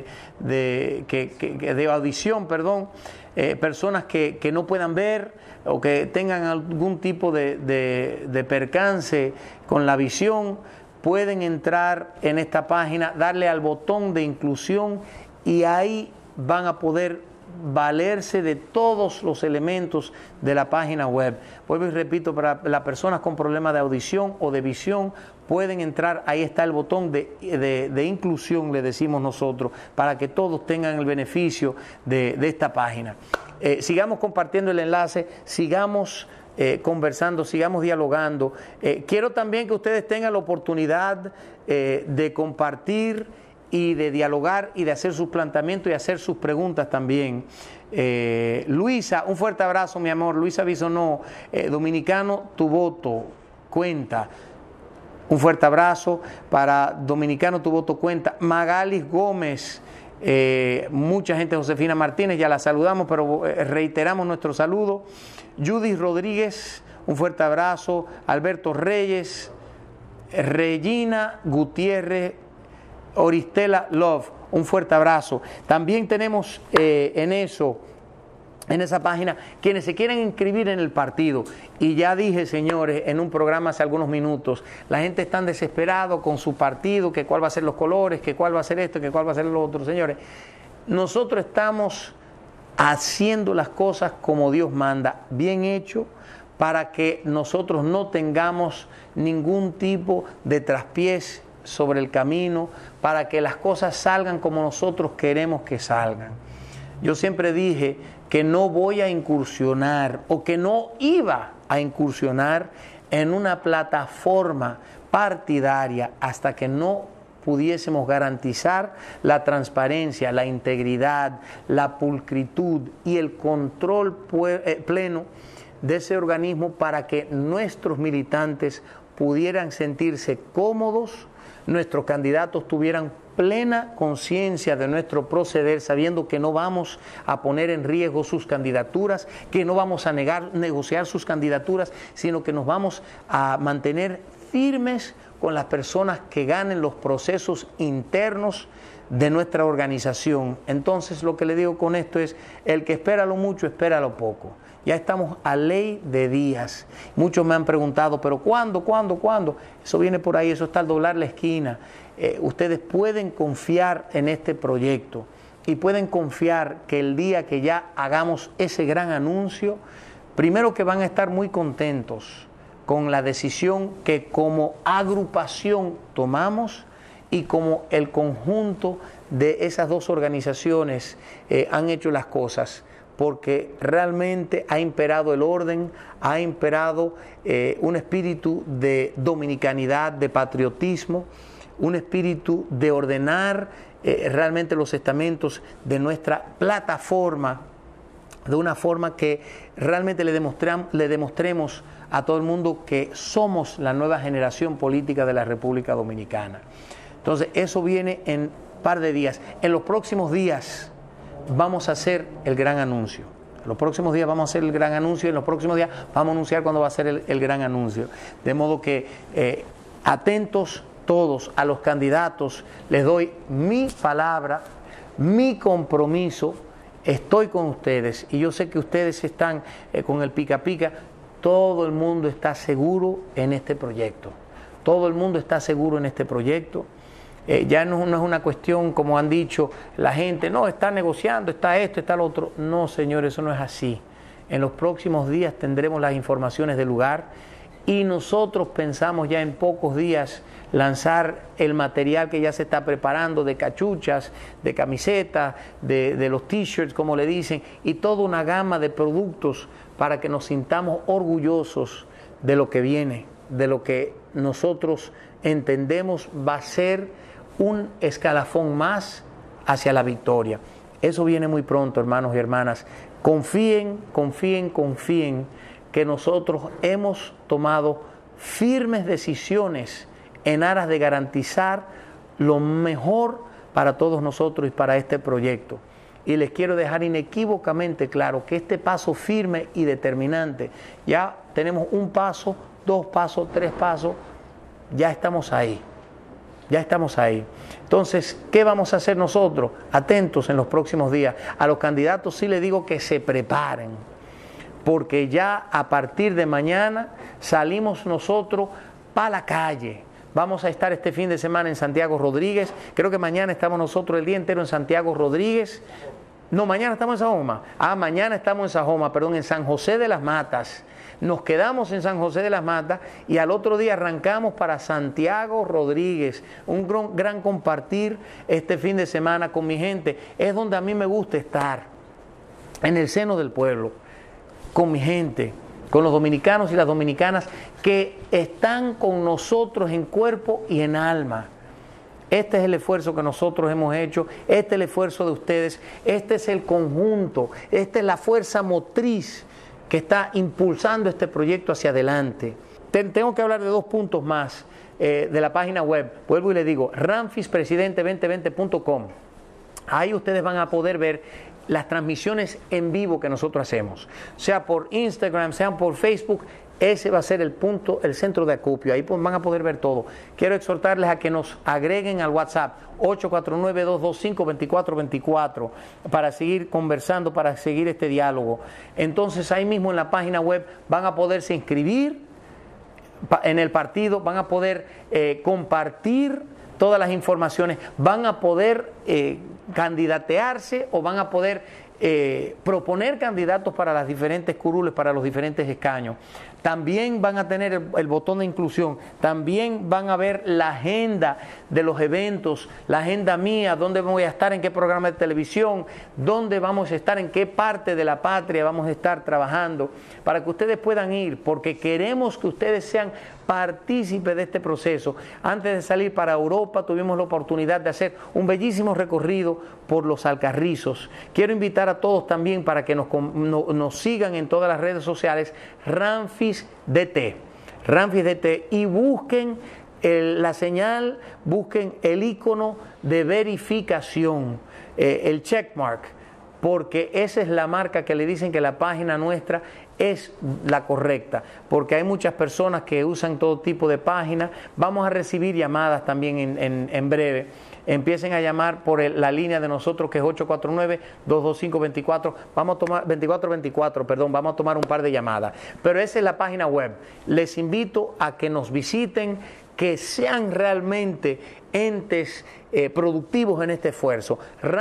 de audición, perdón, personas que no puedan ver o que tengan algún tipo de percance con la visión, pueden entrar en esta página, darle al botón de inclusión y ahí van a poder valerse de todos los elementos de la página web. Vuelvo y repito, para las personas con problemas de audición o de visión, pueden entrar, ahí está el botón de inclusión, le decimos nosotros, para que todos tengan el beneficio de esta página. Sigamos compartiendo el enlace, sigamos conversando, sigamos dialogando. Quiero también que ustedes tengan la oportunidad de compartir y de dialogar y de hacer sus planteamientos y hacer sus preguntas también. Luisa, un fuerte abrazo, mi amor. Luisa Bisonó, Dominicano, tu voto cuenta. Un fuerte abrazo para Dominicano, tu voto cuenta. Magalis Gómez, mucha gente, Josefina Martínez, ya la saludamos, pero reiteramos nuestro saludo. Judith Rodríguez, un fuerte abrazo. Alberto Reyes, Regina Gutiérrez, Oristela Love, un fuerte abrazo. También tenemos en esa página, quienes se quieren inscribir en el partido. Y ya dije, señores, en un programa hace algunos minutos, la gente está desesperada con su partido, que cuál va a ser los colores, que cuál va a ser esto, que cuál va a ser lo otro. Señores, nosotros estamos haciendo las cosas como Dios manda, bien hecho, para que nosotros no tengamos ningún tipo de traspiés sobre el camino, para que las cosas salgan como nosotros queremos que salgan. Yo siempre dije que no voy a incursionar o que no iba a incursionar en una plataforma partidaria hasta que no pudiésemos garantizar la transparencia, la integridad, la pulcritud y el control pleno de ese organismo, para que nuestros militantes pudieran sentirse cómodos, nuestros candidatos tuvieran plena conciencia de nuestro proceder, sabiendo que no vamos a poner en riesgo sus candidaturas, que no vamos a negociar sus candidaturas, sino que nos vamos a mantener firmes con las personas que ganen los procesos internos de nuestra organización. Entonces, lo que le digo con esto es, el que espera lo mucho, espera lo poco. Ya estamos a ley de días. Muchos me han preguntado, pero ¿cuándo? Eso viene por ahí, eso está al doblar la esquina. Ustedes pueden confiar en este proyecto y pueden confiar que el día que ya hagamos ese gran anuncio, primero que van a estar muy contentos con la decisión que como agrupación tomamos y como el conjunto de esas dos organizaciones han hecho las cosas, porque realmente ha imperado el orden, ha imperado un espíritu de dominicanidad, de patriotismo, un espíritu de ordenar realmente los estamentos de nuestra plataforma de una forma que realmente le demostremos a todo el mundo que somos la nueva generación política de la República Dominicana. Entonces, eso viene en un par de días. En los próximos días vamos a hacer el gran anuncio. En los próximos días vamos a hacer el gran anuncio y en los próximos días vamos a anunciar cuándo va a ser el gran anuncio. De modo que atentos todos a los candidatos, les doy mi palabra, mi compromiso, estoy con ustedes y yo sé que ustedes están con el pica pica. Todo el mundo está seguro en este proyecto. Todo el mundo está seguro en este proyecto. Ya no es una cuestión, como han dicho la gente, no, está negociando, está esto, está lo otro. No, señores, eso no es así. En los próximos días tendremos las informaciones del lugar y nosotros pensamos ya en pocos días lanzar el material que ya se está preparando de cachuchas, de camisetas, de los t-shirts, como le dicen, y toda una gama de productos para que nos sintamos orgullosos de lo que viene, de lo que nosotros entendemos va a ser un escalafón más hacia la victoria. Eso viene muy pronto, hermanos y hermanas. Confíen, confíen, confíen que nosotros hemos tomado firmes decisiones en aras de garantizar lo mejor para todos nosotros y para este proyecto. Y les quiero dejar inequívocamente claro que este paso firme y determinante, ya tenemos un paso, 2 pasos, 3 pasos, ya estamos ahí. Ya estamos ahí. Entonces, ¿qué vamos a hacer nosotros? Atentos en los próximos días. A los candidatos sí les digo que se preparen, porque ya a partir de mañana salimos nosotros para la calle. Vamos a estar este fin de semana en Santiago Rodríguez. Creo que mañana estamos nosotros el día entero en Santiago Rodríguez. No, mañana estamos en Sajoma. Mañana estamos en Sajoma, perdón, en San José de las Matas. Nos quedamos en San José de las Matas y al otro día arrancamos para Santiago Rodríguez. Un gran compartir este fin de semana con mi gente. Es donde a mí me gusta estar, en el seno del pueblo, con mi gente, con los dominicanos y las dominicanas que están con nosotros en cuerpo y en alma. Este es el esfuerzo que nosotros hemos hecho, este es el esfuerzo de ustedes, este es el conjunto, esta es la fuerza motriz que está impulsando este proyecto hacia adelante. Tengo que hablar de 2 puntos más de la página web. Vuelvo y le digo, ramfispresidente2020.com. Ahí ustedes van a poder ver las transmisiones en vivo que nosotros hacemos, sea por Instagram, sea por Facebook. Ese va a ser el punto, el centro de acopio. Ahí van a poder ver todo. Quiero exhortarles a que nos agreguen al WhatsApp 849-225-2424 para seguir conversando, para seguir este diálogo. Entonces ahí mismo en la página web van a poderse inscribir en el partido, van a poder compartir todas las informaciones, van a poder candidatearse o van a poder proponer candidatos para las diferentes curules, para los diferentes escaños. También van a tener el botón de inclusión, también van a ver la agenda de los eventos, la agenda mía, dónde voy a estar, en qué programa de televisión, dónde vamos a estar, en qué parte de la patria vamos a estar trabajando, para que ustedes puedan ir, porque queremos que ustedes sean partícipes de este proceso. Antes de salir para Europa tuvimos la oportunidad de hacer un bellísimo recorrido por los Alcarrizos. Quiero invitar a todos también para que nos sigan en todas las redes sociales, RamfisDT, y busquen la señal, busquen el icono de verificación, el checkmark, porque esa es la marca que le dicen que la página nuestra es la correcta, porque hay muchas personas que usan todo tipo de páginas. Vamos a recibir llamadas también en breve. Empiecen a llamar por la línea de nosotros, que es 849-225-24. Vamos a tomar 2424, perdón, vamos a tomar un par de llamadas. Pero esa es la página web. Les invito a que nos visiten, que sean realmente entes productivos en este esfuerzo.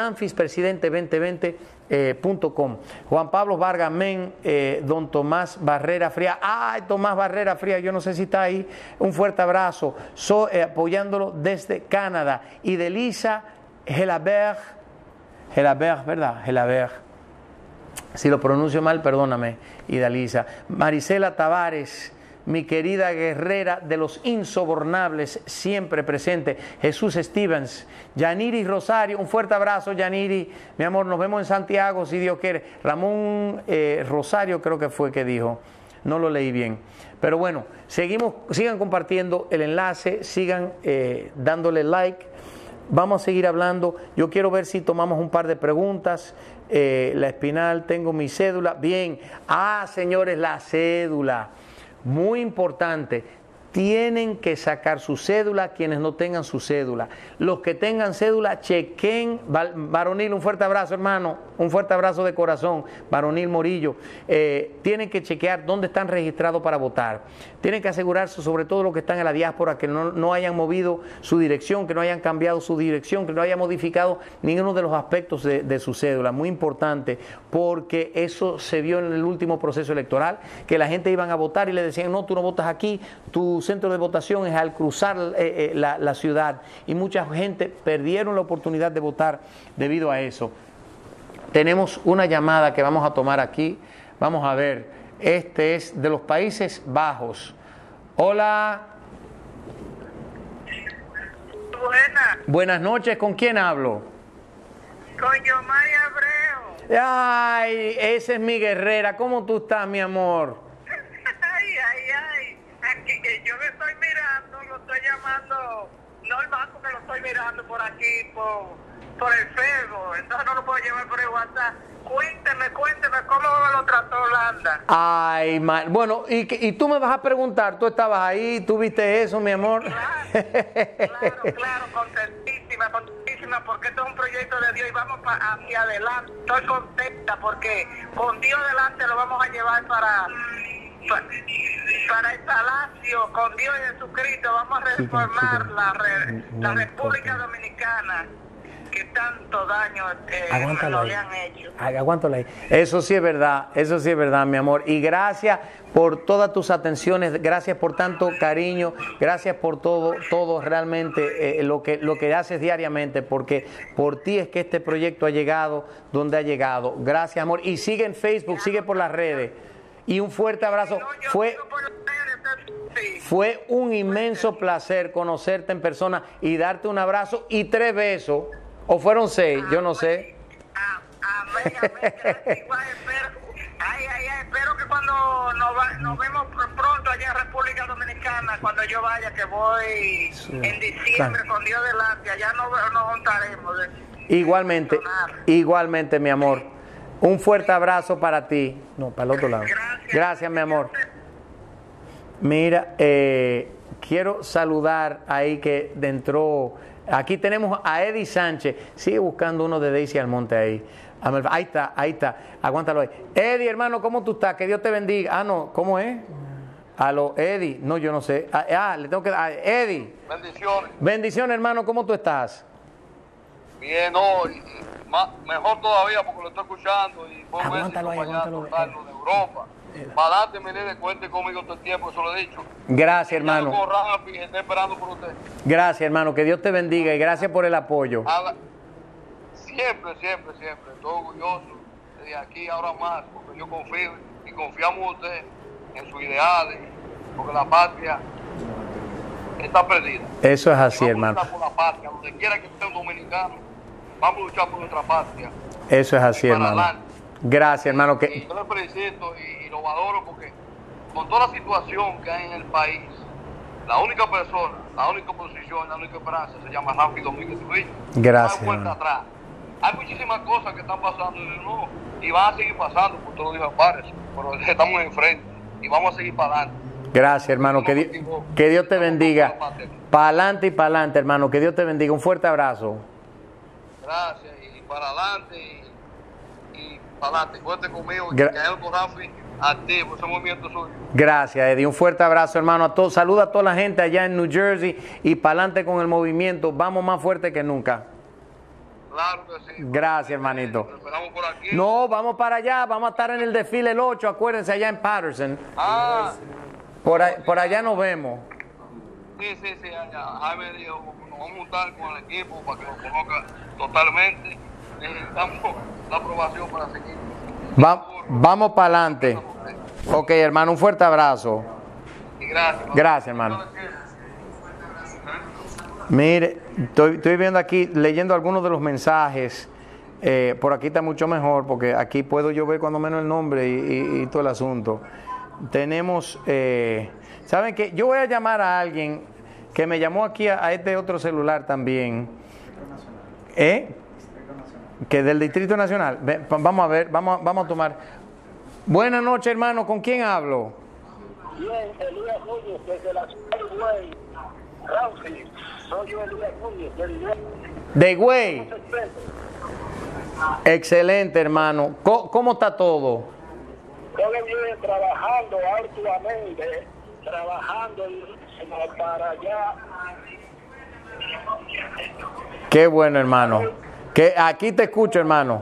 RamfisPresidente2020.com. Juan Pablo Vargas Men, don Tomás Barrera Fría. ¡Ay, Tomás Barrera Fría! Yo no sé si está ahí. Un fuerte abrazo. Apoyándolo desde Canadá. Y de Lisa Gelabert, ¿verdad? Gelabert. Si lo pronuncio mal, perdóname. Y de Lisa. Marisela Tavares, mi querida guerrera de los insobornables, siempre presente. Jesús Stevens, Yaniri Rosario, un fuerte abrazo, Yaniri, mi amor, nos vemos en Santiago si Dios quiere. Ramón Rosario creo que fue que dijo, no lo leí bien, pero bueno, sigan compartiendo el enlace, sigan dándole like. Vamos a seguir hablando. Yo quiero ver si tomamos un par de preguntas. La Espinal, tengo mi cédula. Bien. Señores, la cédula. Muy importante. tienen que sacar su cédula, quienes no tengan su cédula. Los que tengan cédula, chequen. Varonil, un fuerte abrazo, hermano, un fuerte abrazo de corazón, Varonil Morillo. Tienen que chequear dónde están registrados para votar. Tienen que asegurarse, sobre todo los que están en la diáspora, que no hayan movido su dirección, que no hayan cambiado su dirección, que no hayan modificado ninguno de los aspectos de su cédula. Muy importante, porque eso se vio en el último proceso electoral, que la gente iban a votar y le decían, no, tú no votas aquí, tu centro de votación es al cruzar la ciudad, y mucha gente perdieron la oportunidad de votar debido a eso. Tenemos una llamada que vamos a tomar aquí. Vamos a ver, este es de los Países Bajos. Hola. Buenas noches, ¿con quién hablo? Con Yomari Abreu. Ay, esa es mi guerrera. ¿Cómo tú estás, mi amor? Aquí que yo lo estoy mirando, lo estoy llamando normal porque lo estoy mirando por aquí, por el Facebook. Entonces no lo puedo llevar por el WhatsApp. Cuénteme cómo lo trató Holanda. Ay, bueno, y tú me vas a preguntar, tú estabas ahí, tú viste eso, mi amor. Claro, contentísima, porque esto es un proyecto de Dios y vamos hacia adelante. Estoy contenta porque con Dios delante lo vamos a llevar para el palacio, con Dios y Jesucristo. Vamos a reformar la República Dominicana, que tanto daño nos le han hecho. Aguántalo ahí. Eso sí es verdad, mi amor. Y gracias por todas tus atenciones, gracias por tanto cariño, gracias por todo realmente lo que haces diariamente, porque por ti es que este proyecto ha llegado donde ha llegado. Gracias, amor. Y sigue en Facebook, sigue por las redes. Y un fuerte abrazo. Fue un inmenso placer conocerte en persona y darte un abrazo y 3 besos. ¿O fueron 6? Yo no sé. Amén. Espero que cuando nos vemos pronto allá en República Dominicana, cuando yo vaya, que voy en diciembre, con Dios delante, allá nos juntaremos. Igualmente, mi amor. Un fuerte abrazo para ti. No, para el otro lado. Gracias, mi amor. Mira, quiero saludar ahí que entró. Aquí tenemos a Eddie Sánchez. Sigue buscando uno de Daisy Almonte ahí. Ahí está. Aguántalo ahí. Eddie, hermano, ¿cómo tú estás? Que Dios te bendiga. No, ¿cómo es? Aló, Eddie. No, yo no sé. Le tengo que dar. Eddie. Bendiciones. Bendiciones, hermano. ¿Cómo tú estás? Bien, mejor todavía porque lo estoy escuchando y aguántalo ahí. de Europa. Para adelante, mi líder, cuente conmigo todo el tiempo, eso lo he dicho. Gracias, hermano. Estoy esperando por usted. Gracias, hermano, que Dios te bendiga y gracias por el apoyo. Siempre. Estoy orgulloso de aquí ahora más, porque yo confío y confiamos en usted, en sus ideales, porque la patria está perdida. Eso es así, hermano. Vamos a luchar por la patria, donde quiera que esté un dominicano, vamos a luchar por nuestra patria. Eso es así, hermano. Adelante. Gracias, hermano. Y yo le felicito y lo valoro porque con toda la situación que hay en el país, la única persona, la única oposición, la única esperanza se llama Rafi Domínguez Trujillo. Gracias. No hay vuelta atrás. Hay muchísimas cosas que están pasando y van a seguir pasando, por todo lo dijo Párez, pero estamos enfrente y vamos a seguir para adelante. Gracias, hermano. Que Dios te bendiga. Para adelante y para adelante, hermano. Que Dios te bendiga. Un fuerte abrazo. Gracias. Y para adelante y para adelante. Cuente conmigo. Que el Rafi activo, ese movimiento suyo. Gracias, Eddie. Un fuerte abrazo, hermano. A todos. Saluda a toda la gente allá en New Jersey y para adelante con el movimiento. Vamos más fuerte que nunca. Claro que sí. Gracias, hermanito. Nos esperamos por aquí. No, vamos para allá. Vamos a estar en el desfile el 8. Acuérdense, allá en Patterson. Por allá nos vemos. Sí. Jaime dijo, nos vamos a juntar con el equipo para que nos conozca totalmente. Necesitamos la aprobación para seguir. Vamos para adelante. Ok, hermano, un fuerte abrazo. Y gracias. Gracias, hermano. Mire, estoy viendo aquí, leyendo algunos de los mensajes. Por aquí está mucho mejor, porque aquí puedo yo ver cuando menos el nombre y todo el asunto. Tenemos, ¿saben qué? Yo voy a llamar a alguien que me llamó aquí a este otro celular también. Que del Distrito Nacional. Vamos a ver, vamos a tomar. Buenas noches, hermano, ¿con quién hablo? Bien, Elías Núñez, desde la ciudad de Higüey. Rausi, soy yo Elías Núñez, del Higüey. De Higüey. Excelente, hermano. ¿Cómo está todo? Todo bien, trabajando arduamente, trabajando para allá. Qué bueno, hermano. Que aquí te escucho, hermano.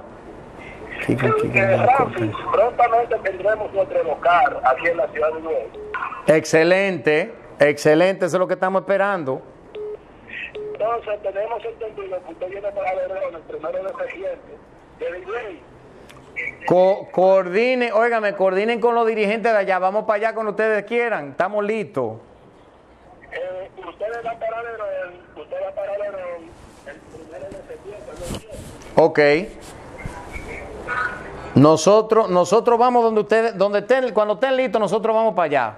Rausi, prontamente tendremos nuestro local aquí en la ciudad de Higüey. Excelente, excelente, eso es lo que estamos esperando. Entonces tenemos entendido que usted viene para Verón el 1 de septiembre de Higüey. Coordinen con los dirigentes de allá, vamos para allá cuando ustedes quieran, estamos listos. Ustedes van para Verón, el 1 de septiembre. Ok. Nosotros vamos donde ustedes, cuando estén listos, nosotros vamos para allá.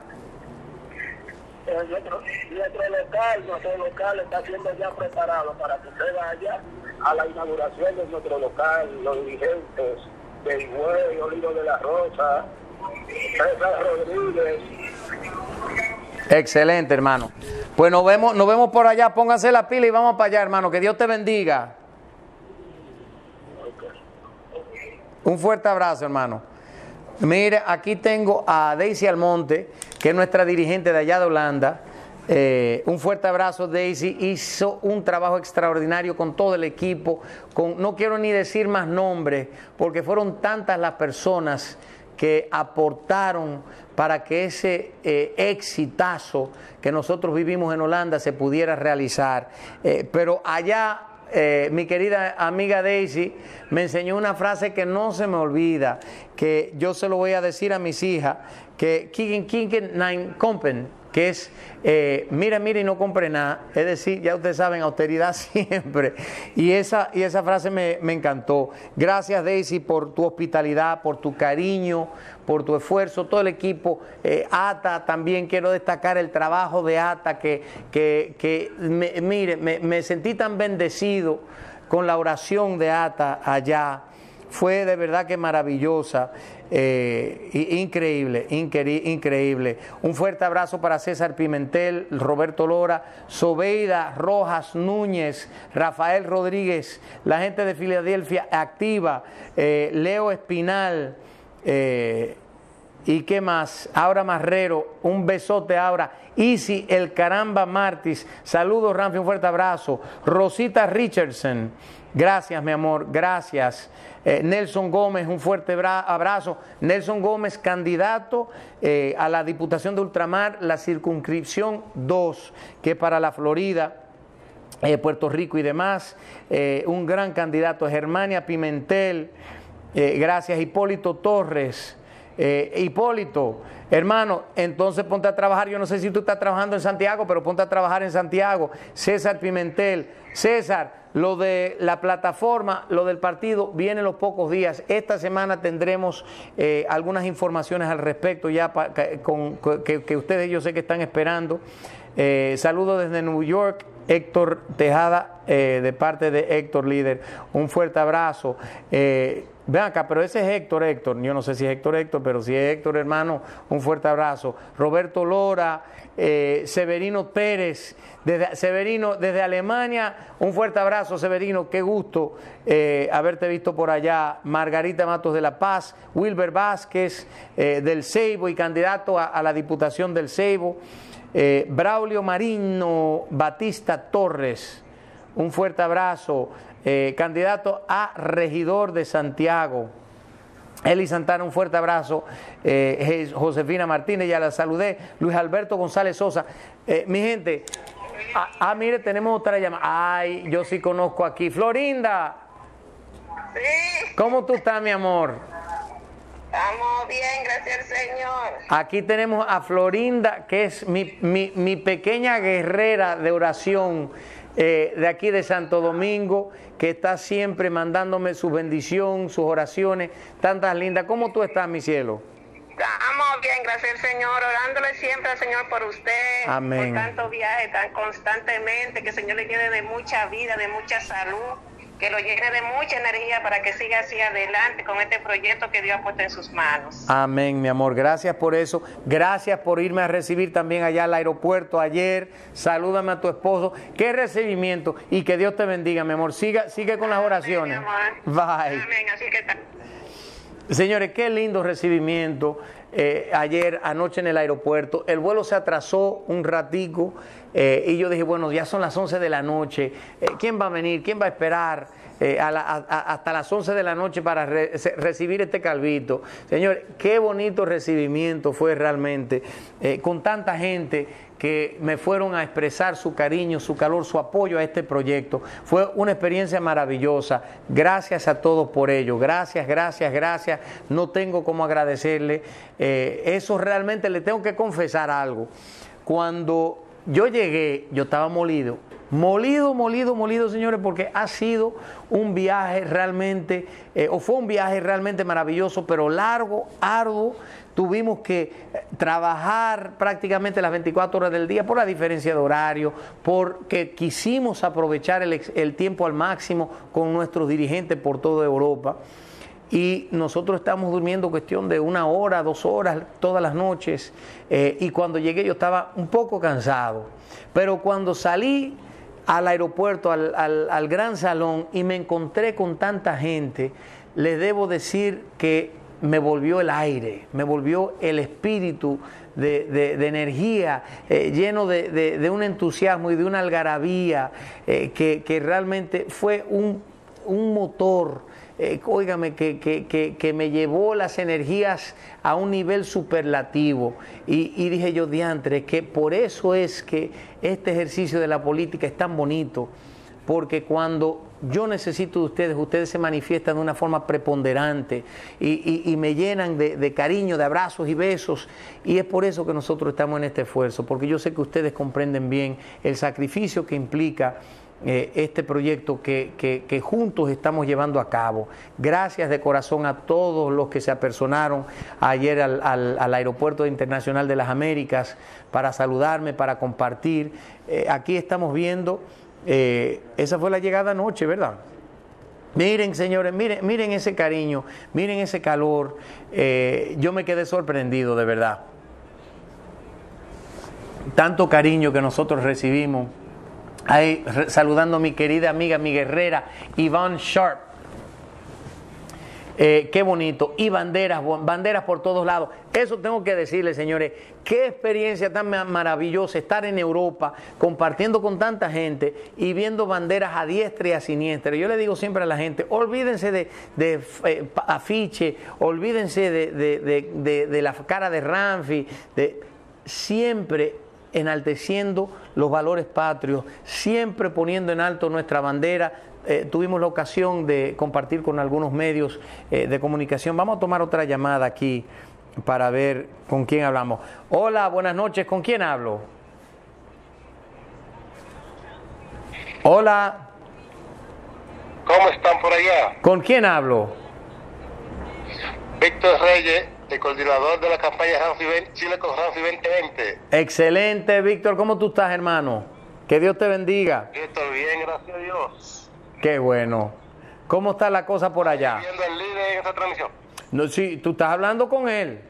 Nuestro local está siendo ya preparado para que usted vaya a la inauguración de nuestro local, los dirigentes de Higüey, Olivo de la Rosa, César Rodríguez. Excelente, hermano. Pues nos vemos por allá, pónganse la pila y vamos para allá, hermano, que Dios te bendiga. Un fuerte abrazo, hermano. Mire, aquí tengo a Daisy Almonte, que es nuestra dirigente de allá de Holanda. Un fuerte abrazo, Daisy. Hizo un trabajo extraordinario con todo el equipo. No quiero ni decir más nombres, porque fueron tantas las personas que aportaron para que ese exitazo que nosotros vivimos en Holanda se pudiera realizar. Pero allá... mi querida amiga Daisy me enseñó una frase que no se me olvida, que yo se lo voy a decir a mis hijas, que que es mira y no compre nada, es decir, ya ustedes saben, austeridad siempre, y esa frase me encantó. Gracias, Daisy, por tu hospitalidad, por tu cariño, por tu esfuerzo, todo el equipo. ATA, también quiero destacar el trabajo de ATA, me sentí tan bendecido con la oración de ATA allá. Fue de verdad que maravillosa, increíble. Un fuerte abrazo para César Pimentel, Roberto Lora, Sobeida Rojas Núñez, Rafael Rodríguez, la gente de Filadelfia Activa, Leo Espinal, y qué más, Aura Marrero, un besote Aura, Isi El Caramba Martis, saludos Ramfi, un fuerte abrazo, Rosita Richardson, gracias mi amor, gracias. Nelson Gómez, un fuerte abrazo. Nelson Gómez, candidato a la Diputación de Ultramar, la circunscripción 2, que es para la Florida, Puerto Rico y demás. Un gran candidato, Germania Pimentel, gracias. Hipólito Torres. Hipólito, hermano, entonces ponte a trabajar. Yo no sé si tú estás trabajando en Santiago, pero ponte a trabajar en Santiago. César Pimentel, César, lo de la plataforma, lo del partido, viene en los pocos días. Esta semana tendremos algunas informaciones al respecto ya que ustedes yo sé que están esperando. Saludos desde New York, Héctor Tejada, de parte de Héctor Líder. Un fuerte abrazo. Ven acá, pero ese es Héctor, yo no sé si es Héctor, pero si es Héctor, hermano, un fuerte abrazo. Roberto Lora, Severino Pérez, Severino desde Alemania, un fuerte abrazo, Severino, qué gusto haberte visto por allá. Margarita Matos de La Paz, Wilber Vázquez, del Ceibo y candidato a la Diputación del Ceibo, Braulio Marino Batista Torres, un fuerte abrazo. Candidato a regidor de Santiago, Eli Santana, un fuerte abrazo. Josefina Martínez, ya la saludé. Luis Alberto González Sosa. Mi gente, mire, tenemos otra llamada. Ay, yo sí conozco aquí. Florinda. Sí. ¿Cómo tú estás, mi amor? Estamos bien, gracias al Señor. Aquí tenemos a Florinda, que es mi pequeña guerrera de oración, de aquí de Santo Domingo, que está siempre mandándome su bendición, sus oraciones, tantas lindas. ¿Cómo tú estás, mi cielo? Estamos bien, gracias al Señor, orándole siempre al Señor por usted. Amén. Por tanto viaje tan constantemente, que el Señor le llene de mucha vida, de mucha salud, que lo llene de mucha energía para que siga hacia adelante con este proyecto que Dios ha puesto en sus manos. Amén, mi amor. Gracias por eso. Gracias por irme a recibir también allá al aeropuerto ayer. Salúdame a tu esposo. Qué recibimiento y que Dios te bendiga, mi amor. Sigue con las oraciones. Amén, mi Bye. Amén, así que está. Señores, qué lindo recibimiento ayer, anoche en el aeropuerto. El vuelo se atrasó un ratico y yo dije, bueno, ya son las 11 de la noche. ¿Quién va a venir? ¿Quién va a esperar hasta las 11 de la noche para recibir este calvito? Señores, qué bonito recibimiento fue realmente, con tanta gente que me fueron a expresar su cariño, su calor, su apoyo a este proyecto. Fue una experiencia maravillosa. Gracias a todos por ello. Gracias, gracias, gracias. No tengo cómo agradecerle. Eso realmente le tengo que confesar algo. Cuando yo llegué, yo estaba molido, señores, porque ha sido un viaje realmente, fue un viaje realmente maravilloso, pero largo, arduo. Tuvimos que trabajar prácticamente las 24 horas del día por la diferencia de horario, porque quisimos aprovechar el tiempo al máximo con nuestros dirigentes por toda Europa. Y nosotros estamos durmiendo cuestión de 1 hora, 2 horas todas las noches. Y cuando llegué yo estaba un poco cansado. Pero cuando salí al aeropuerto, al gran salón, y me encontré con tanta gente, les debo decir que me volvió el aire, me volvió el espíritu de energía, lleno de un entusiasmo y de una algarabía que realmente fue un motor, óigame, que me llevó las energías a un nivel superlativo. Y dije yo, diantre, que por eso es que este ejercicio de la política es tan bonito, porque cuando yo necesito de ustedes, ustedes se manifiestan de una forma preponderante y me llenan de cariño, de abrazos y besos, y es por eso que nosotros estamos en este esfuerzo, porque yo sé que ustedes comprenden bien el sacrificio que implica este proyecto que juntos estamos llevando a cabo. Gracias de corazón a todos los que se apersonaron ayer al Aeropuerto Internacional de las Américas para saludarme, para compartir. Aquí estamos viendo, esa fue la llegada anoche, ¿verdad? Miren, señores, miren ese cariño, miren ese calor. Yo me quedé sorprendido, de verdad. Tanto cariño que nosotros recibimos. Ahí saludando a mi querida amiga, mi guerrera, Yvonne Sharp. Qué bonito. Y banderas por todos lados. Eso tengo que decirles, señores, qué experiencia tan maravillosa estar en Europa, compartiendo con tanta gente y viendo banderas a diestra y a siniestra. Yo le digo siempre a la gente, olvídense de afiche, olvídense de la cara de Ramfi, siempre enalteciendo los valores patrios, siempre poniendo en alto nuestra bandera. Tuvimos la ocasión de compartir con algunos medios de comunicación. Vamos a tomar otra llamada aquí para ver con quién hablamos. Hola, buenas noches, ¿con quién hablo? Hola. ¿Cómo están por allá? ¿Con quién hablo? Víctor Reyes, el coordinador de la campaña Chile con Ramfi 2020. Excelente, Víctor. ¿Cómo tú estás, hermano? Que Dios te bendiga. Yo estoy bien, gracias a Dios. Qué bueno. ¿Cómo está la cosa por allá? Viendo al líder en esta transmisión. No, sí, tú estás hablando con él.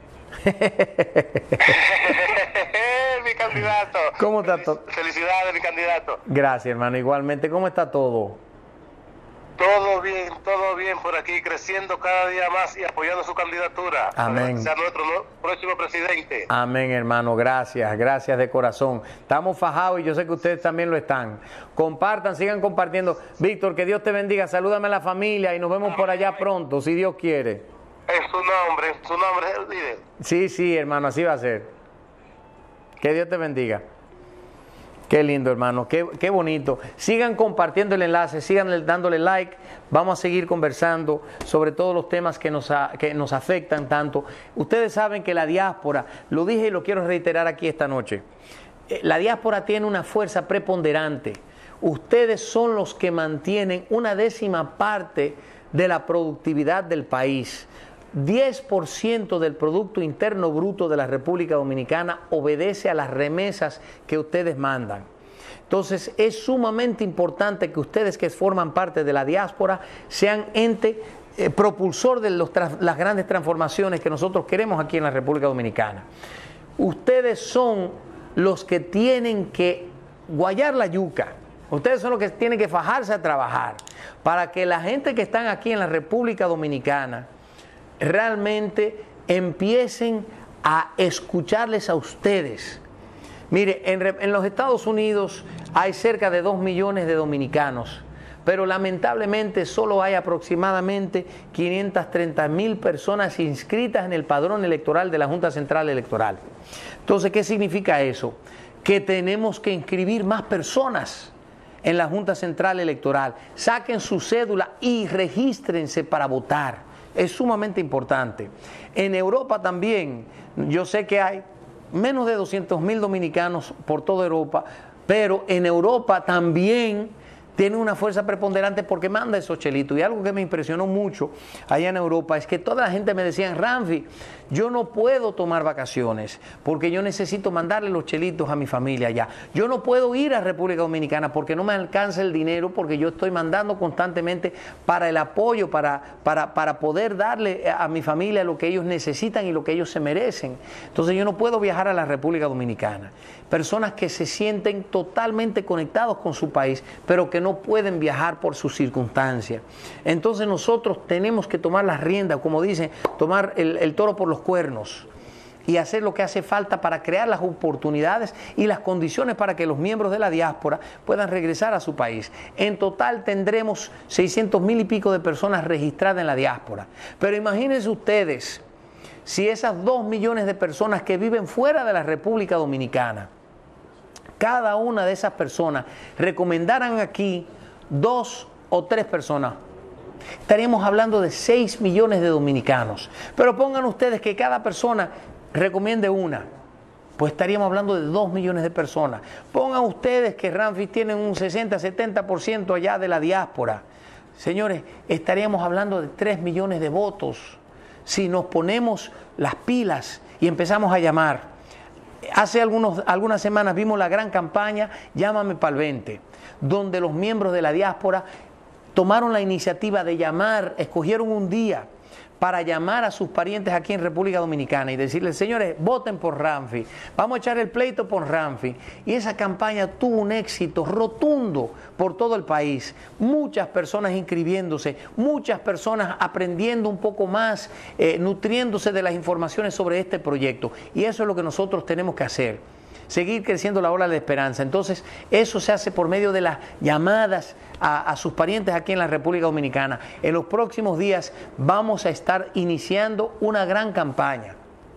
Mi candidato. ¿Cómo está todo? Felicidades, mi candidato. Gracias, hermano. Igualmente, ¿cómo está todo? Todo bien por aquí, creciendo cada día más y apoyando su candidatura. Amén. Para que sea nuestro próximo presidente. Amén, hermano. Gracias de corazón. Estamos fajados y yo sé que ustedes también lo están. Compartan, sigan compartiendo. Víctor, que Dios te bendiga. Salúdame a la familia y nos vemos por allá pronto, si Dios quiere. En su nombre es el líder. Sí, hermano, así va a ser. Que Dios te bendiga. Qué lindo, hermano, qué bonito. Sigan compartiendo el enlace, sigan dándole like. Vamos a seguir conversando sobre todos los temas que nos afectan tanto. Ustedes saben que la diáspora, lo dije y lo quiero reiterar aquí esta noche, la diáspora tiene una fuerza preponderante. Ustedes son los que mantienen 1/10 parte de la productividad del país. 10% del Producto Interno Bruto de la República Dominicana obedece a las remesas que ustedes mandan. Entonces es sumamente importante que ustedes que forman parte de la diáspora sean ente propulsor de las grandes transformaciones que nosotros queremos aquí en la República Dominicana. Ustedes son los que tienen que guayar la yuca. Ustedes son los que tienen que fajarse a trabajar para que la gente que están aquí en la República Dominicana realmente empiecen a escucharles a ustedes. Mire, en los Estados Unidos hay cerca de 2 millones de dominicanos, pero lamentablemente solo hay aproximadamente 530,000 personas inscritas en el padrón electoral de la Junta Central Electoral. Entonces, ¿qué significa eso? Que tenemos que inscribir más personas en la Junta Central Electoral. Saquen su cédula y regístrense para votar. Es sumamente importante. En Europa también, yo sé que hay menos de 200,000 dominicanos por toda Europa, pero en Europa también tiene una fuerza preponderante porque manda esos chelitos. Y algo que me impresionó mucho allá en Europa es que toda la gente me decía, Ramfi, yo no puedo tomar vacaciones porque yo necesito mandarle los chelitos a mi familia allá. Yo no puedo ir a República Dominicana porque no me alcanza el dinero, porque yo estoy mandando constantemente para el apoyo, para poder darle a mi familia lo que ellos necesitan y lo que ellos se merecen. Entonces yo no puedo viajar a la República Dominicana. Personas que se sienten totalmente conectados con su país, pero que no pueden viajar por sus circunstancias. Entonces nosotros tenemos que tomar las riendas, como dicen, tomar el toro por los cuernos y hacer lo que hace falta para crear las oportunidades y las condiciones para que los miembros de la diáspora puedan regresar a su país. En total tendremos 600,000 y pico de personas registradas en la diáspora. Pero imagínense ustedes si esas 2 millones de personas que viven fuera de la República Dominicana, cada una de esas personas recomendaran aquí 2 o 3 personas. Estaríamos hablando de 6 millones de dominicanos. Pero pongan ustedes que cada persona recomiende una, pues estaríamos hablando de 2 millones de personas. Pongan ustedes que Ramfi tiene un 60-70% allá de la diáspora. Señores, estaríamos hablando de 3 millones de votos si nos ponemos las pilas y empezamos a llamar. Hace algunas semanas vimos la gran campaña Llámame para el 20, donde los miembros de la diáspora tomaron la iniciativa de llamar, escogieron un día para llamar a sus parientes aquí en República Dominicana y decirles, señores, voten por Ramfi, vamos a echar el pleito por Ramfi. Y esa campaña tuvo un éxito rotundo por todo el país. Muchas personas inscribiéndose, muchas personas aprendiendo un poco más, nutriéndose de las informaciones sobre este proyecto. Y eso es lo que nosotros tenemos que hacer. Seguir creciendo la ola de esperanza. Entonces, eso se hace por medio de las llamadas a sus parientes aquí en la República Dominicana. En los próximos días vamos a estar iniciando una gran campaña.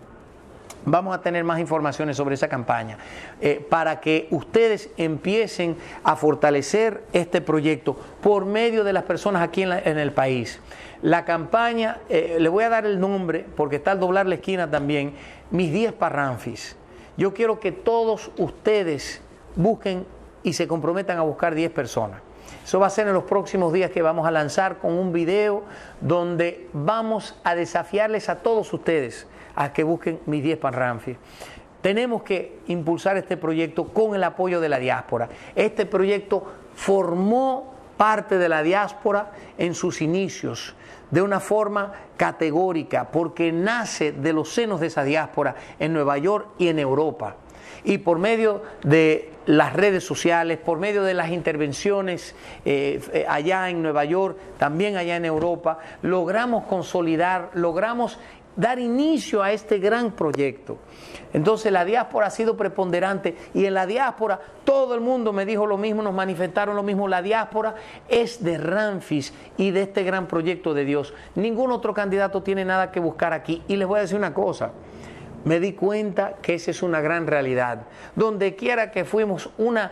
Vamos a tener más informaciones sobre esa campaña para que ustedes empiecen a fortalecer este proyecto por medio de las personas aquí en el país. La campaña, le voy a dar el nombre porque está al doblar la esquina también, Mis 10 Parranfis. Yo quiero que todos ustedes busquen y se comprometan a buscar 10 personas. Eso va a ser en los próximos días que vamos a lanzar con un video donde vamos a desafiarles a todos ustedes a que busquen Mis 10 Parranfis. Tenemos que impulsar este proyecto con el apoyo de la diáspora. Este proyecto formó parte de la diáspora en sus inicios de una forma categórica, porque nace de los senos de esa diáspora en Nueva York y en Europa. Y por medio de las redes sociales, por medio de las intervenciones allá en Nueva York, también allá en Europa, logramos consolidar, logramos dar inicio a este gran proyecto. Entonces la diáspora ha sido preponderante y en la diáspora todo el mundo me dijo lo mismo, nos manifestaron lo mismo. La diáspora es de Ramfis y de este gran proyecto de Dios. Ningún otro candidato tiene nada que buscar aquí. Y les voy a decir una cosa, me di cuenta que esa es una gran realidad. Donde quiera que fuimos una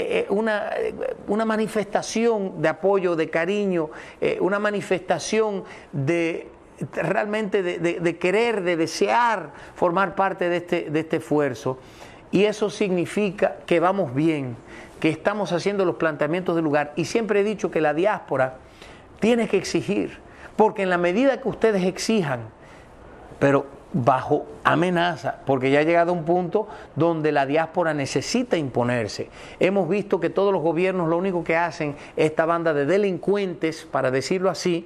manifestación de apoyo, de cariño, una manifestación de realmente de querer, de desear formar parte de este esfuerzo. Y eso significa que vamos bien, que estamos haciendo los planteamientos del lugar. Y siempre he dicho que la diáspora tiene que exigir, porque en la medida que ustedes exijan, pero bajo amenaza, porque ya ha llegado a un punto donde la diáspora necesita imponerse. Hemos visto que todos los gobiernos lo único que hacen, esta banda de delincuentes, para decirlo así,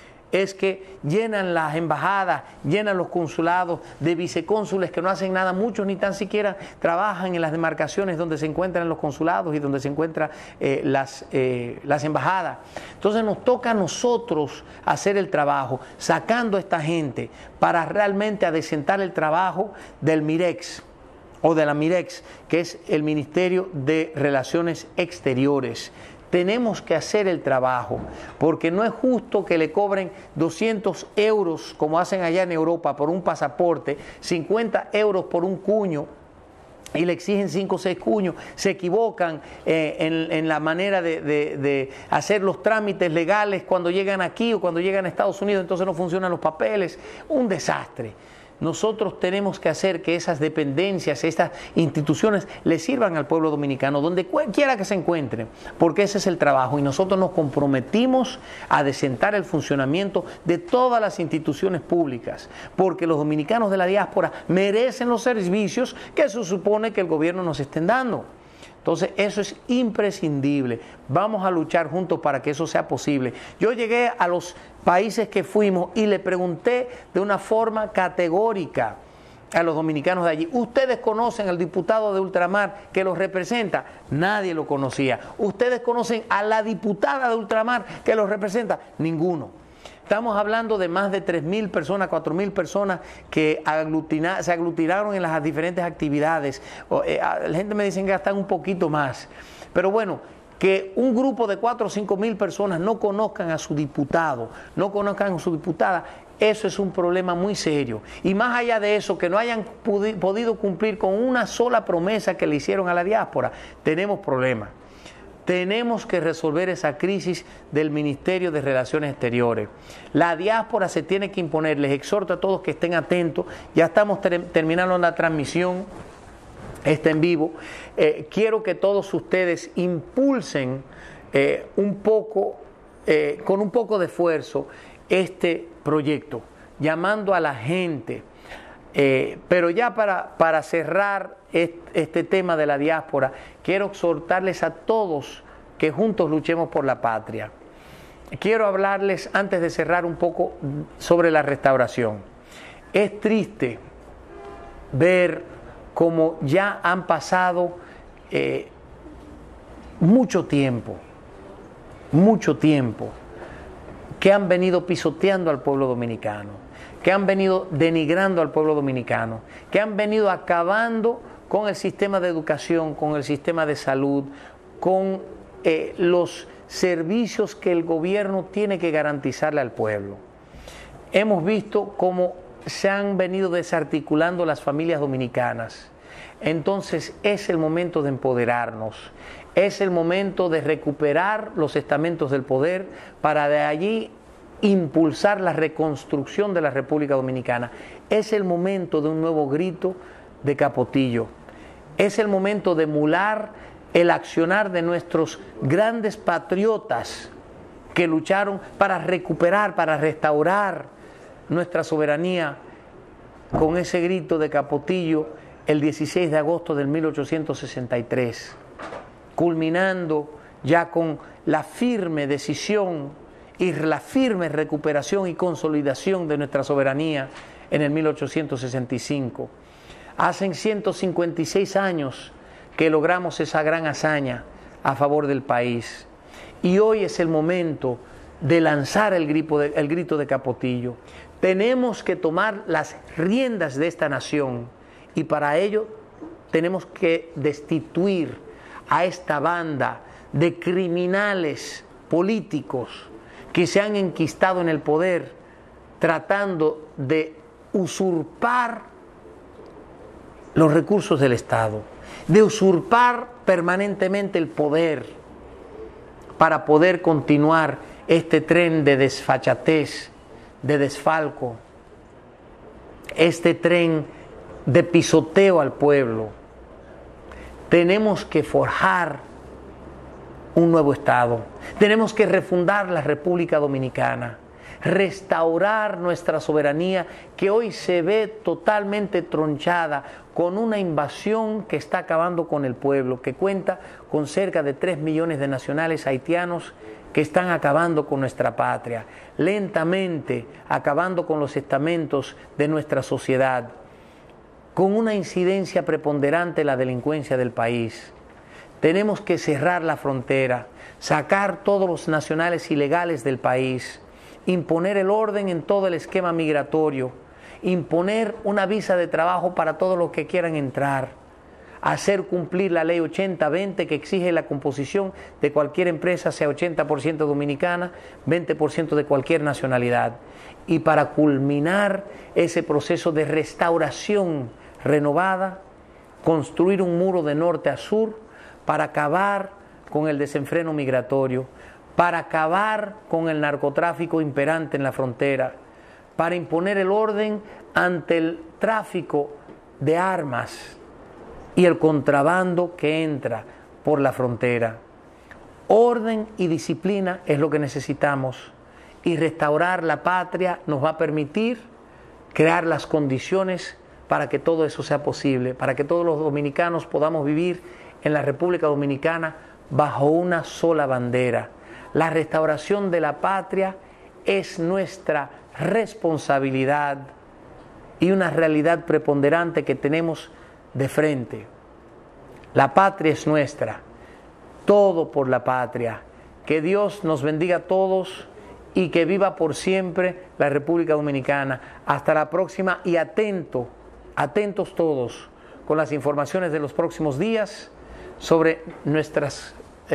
es que llenan las embajadas, llenan los consulados de vicecónsules que no hacen nada, muchos ni tan siquiera trabajan en las demarcaciones donde se encuentran los consulados y donde se encuentran las embajadas. Entonces nos toca a nosotros hacer el trabajo, sacando a esta gente para realmente adecentar el trabajo del MIREX o de la MIREX, que es el Ministerio de Relaciones Exteriores. Tenemos que hacer el trabajo, porque no es justo que le cobren 200 euros, como hacen allá en Europa, por un pasaporte, 50 euros por un cuño, y le exigen 5 o 6 cuños, se equivocan en la manera de hacer los trámites legales cuando llegan aquí o cuando llegan a Estados Unidos, entonces no funcionan los papeles, un desastre. Nosotros tenemos que hacer que esas dependencias, estas instituciones le sirvan al pueblo dominicano, donde quiera que se encuentren, porque ese es el trabajo y nosotros nos comprometimos a adecentar el funcionamiento de todas las instituciones públicas, porque los dominicanos de la diáspora merecen los servicios que se supone que el gobierno nos estén dando. Entonces eso es imprescindible. Vamos a luchar juntos para que eso sea posible. Yo llegué a los países que fuimos y le pregunté de una forma categórica a los dominicanos de allí: ¿ustedes conocen al diputado de ultramar que los representa? Nadie lo conocía. ¿Ustedes conocen a la diputada de ultramar que los representa? Ninguno. Estamos hablando de más de 3.000 personas, 4.000 personas que se aglutinaron en las diferentes actividades. La gente me dice que gastan un poquito más. Pero bueno, que un grupo de 4 o 5.000 personas no conozcan a su diputado, no conozcan a su diputada, eso es un problema muy serio. Y más allá de eso, que no hayan podido cumplir con una sola promesa que le hicieron a la diáspora, tenemos problemas. Tenemos que resolver esa crisis del Ministerio de Relaciones Exteriores. La diáspora se tiene que imponer. Les exhorto a todos que estén atentos. Ya estamos terminando la transmisión, está en vivo. Quiero que todos ustedes impulsen con un poco de esfuerzo este proyecto, llamando a la gente. Pero ya para cerrar este tema de la diáspora, quiero exhortarles a todos que juntos luchemos por la patria. Quiero hablarles, antes de cerrar, un poco sobre la restauración. Es triste ver cómo ya han pasado mucho tiempo, que han venido pisoteando al pueblo dominicano, que han venido denigrando al pueblo dominicano, que han venido acabando con el sistema de educación, con el sistema de salud, con los servicios que el gobierno tiene que garantizarle al pueblo. Hemos visto cómo se han venido desarticulando las familias dominicanas. Entonces es el momento de empoderarnos, es el momento de recuperar los estamentos del poder para de allí impulsar la reconstrucción de la República Dominicana. Es el momento de un nuevo grito de Capotillo. Es el momento de emular el accionar de nuestros grandes patriotas que lucharon para recuperar, para restaurar nuestra soberanía, con ese grito de Capotillo el 16 de agosto del 1863, culminando ya con la firme decisión y la firme recuperación y consolidación de nuestra soberanía en el 1865. Hacen 156 años que logramos esa gran hazaña a favor del país. Y hoy es el momento de lanzar el grito de Capotillo. Tenemos que tomar las riendas de esta nación y para ello tenemos que destituir a esta banda de criminales políticos que se han enquistado en el poder tratando de usurpar los recursos del Estado, de usurpar permanentemente el poder para poder continuar este tren de desfachatez, de desfalco, este tren de pisoteo al pueblo. Tenemos que forjar un nuevo Estado, tenemos que refundar la República Dominicana, restaurar nuestra soberanía que hoy se ve totalmente tronchada con una invasión que está acabando con el pueblo, que cuenta con cerca de 3 millones de nacionales haitianos que están acabando con nuestra patria, lentamente acabando con los estamentos de nuestra sociedad, con una incidencia preponderante en la delincuencia del país. Tenemos que cerrar la frontera, sacar todos los nacionales ilegales del país, imponer el orden en todo el esquema migratorio, imponer una visa de trabajo para todos los que quieran entrar, hacer cumplir la ley 80-20 que exige la composición de cualquier empresa sea 80% dominicana, 20% de cualquier nacionalidad. Y para culminar ese proceso de restauración renovada, construir un muro de norte a sur para acabar con el desenfreno migratorio, para acabar con el narcotráfico imperante en la frontera, para imponer el orden ante el tráfico de armas y el contrabando que entra por la frontera. Orden y disciplina es lo que necesitamos, y restaurar la patria nos va a permitir crear las condiciones para que todo eso sea posible, para que todos los dominicanos podamos vivir en la República Dominicana bajo una sola bandera. La restauración de la patria es nuestra responsabilidad y una realidad preponderante que tenemos de frente. La patria es nuestra, todo por la patria. Que Dios nos bendiga a todos y que viva por siempre la República Dominicana. Hasta la próxima, y atentos todos con las informaciones de los próximos días sobre nuestras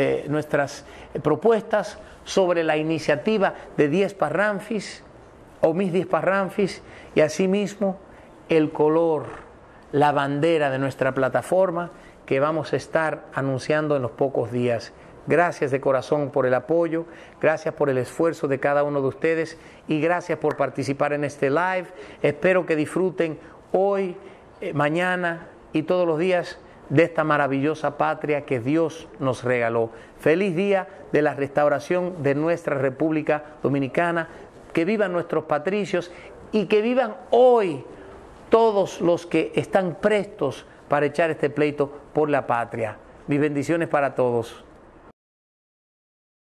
propuestas, sobre la iniciativa de 10 parranfis o mis 10 parranfis, y asimismo el color, la bandera de nuestra plataforma que vamos a estar anunciando en los pocos días. Gracias de corazón por el apoyo, gracias por el esfuerzo de cada uno de ustedes y gracias por participar en este live. Espero que disfruten hoy, mañana y todos los días de esta maravillosa patria que Dios nos regaló. Feliz día de la restauración de nuestra República Dominicana. Que vivan nuestros patricios y que vivan hoy todos los que están prestos para echar este pleito por la patria. Mis bendiciones para todos.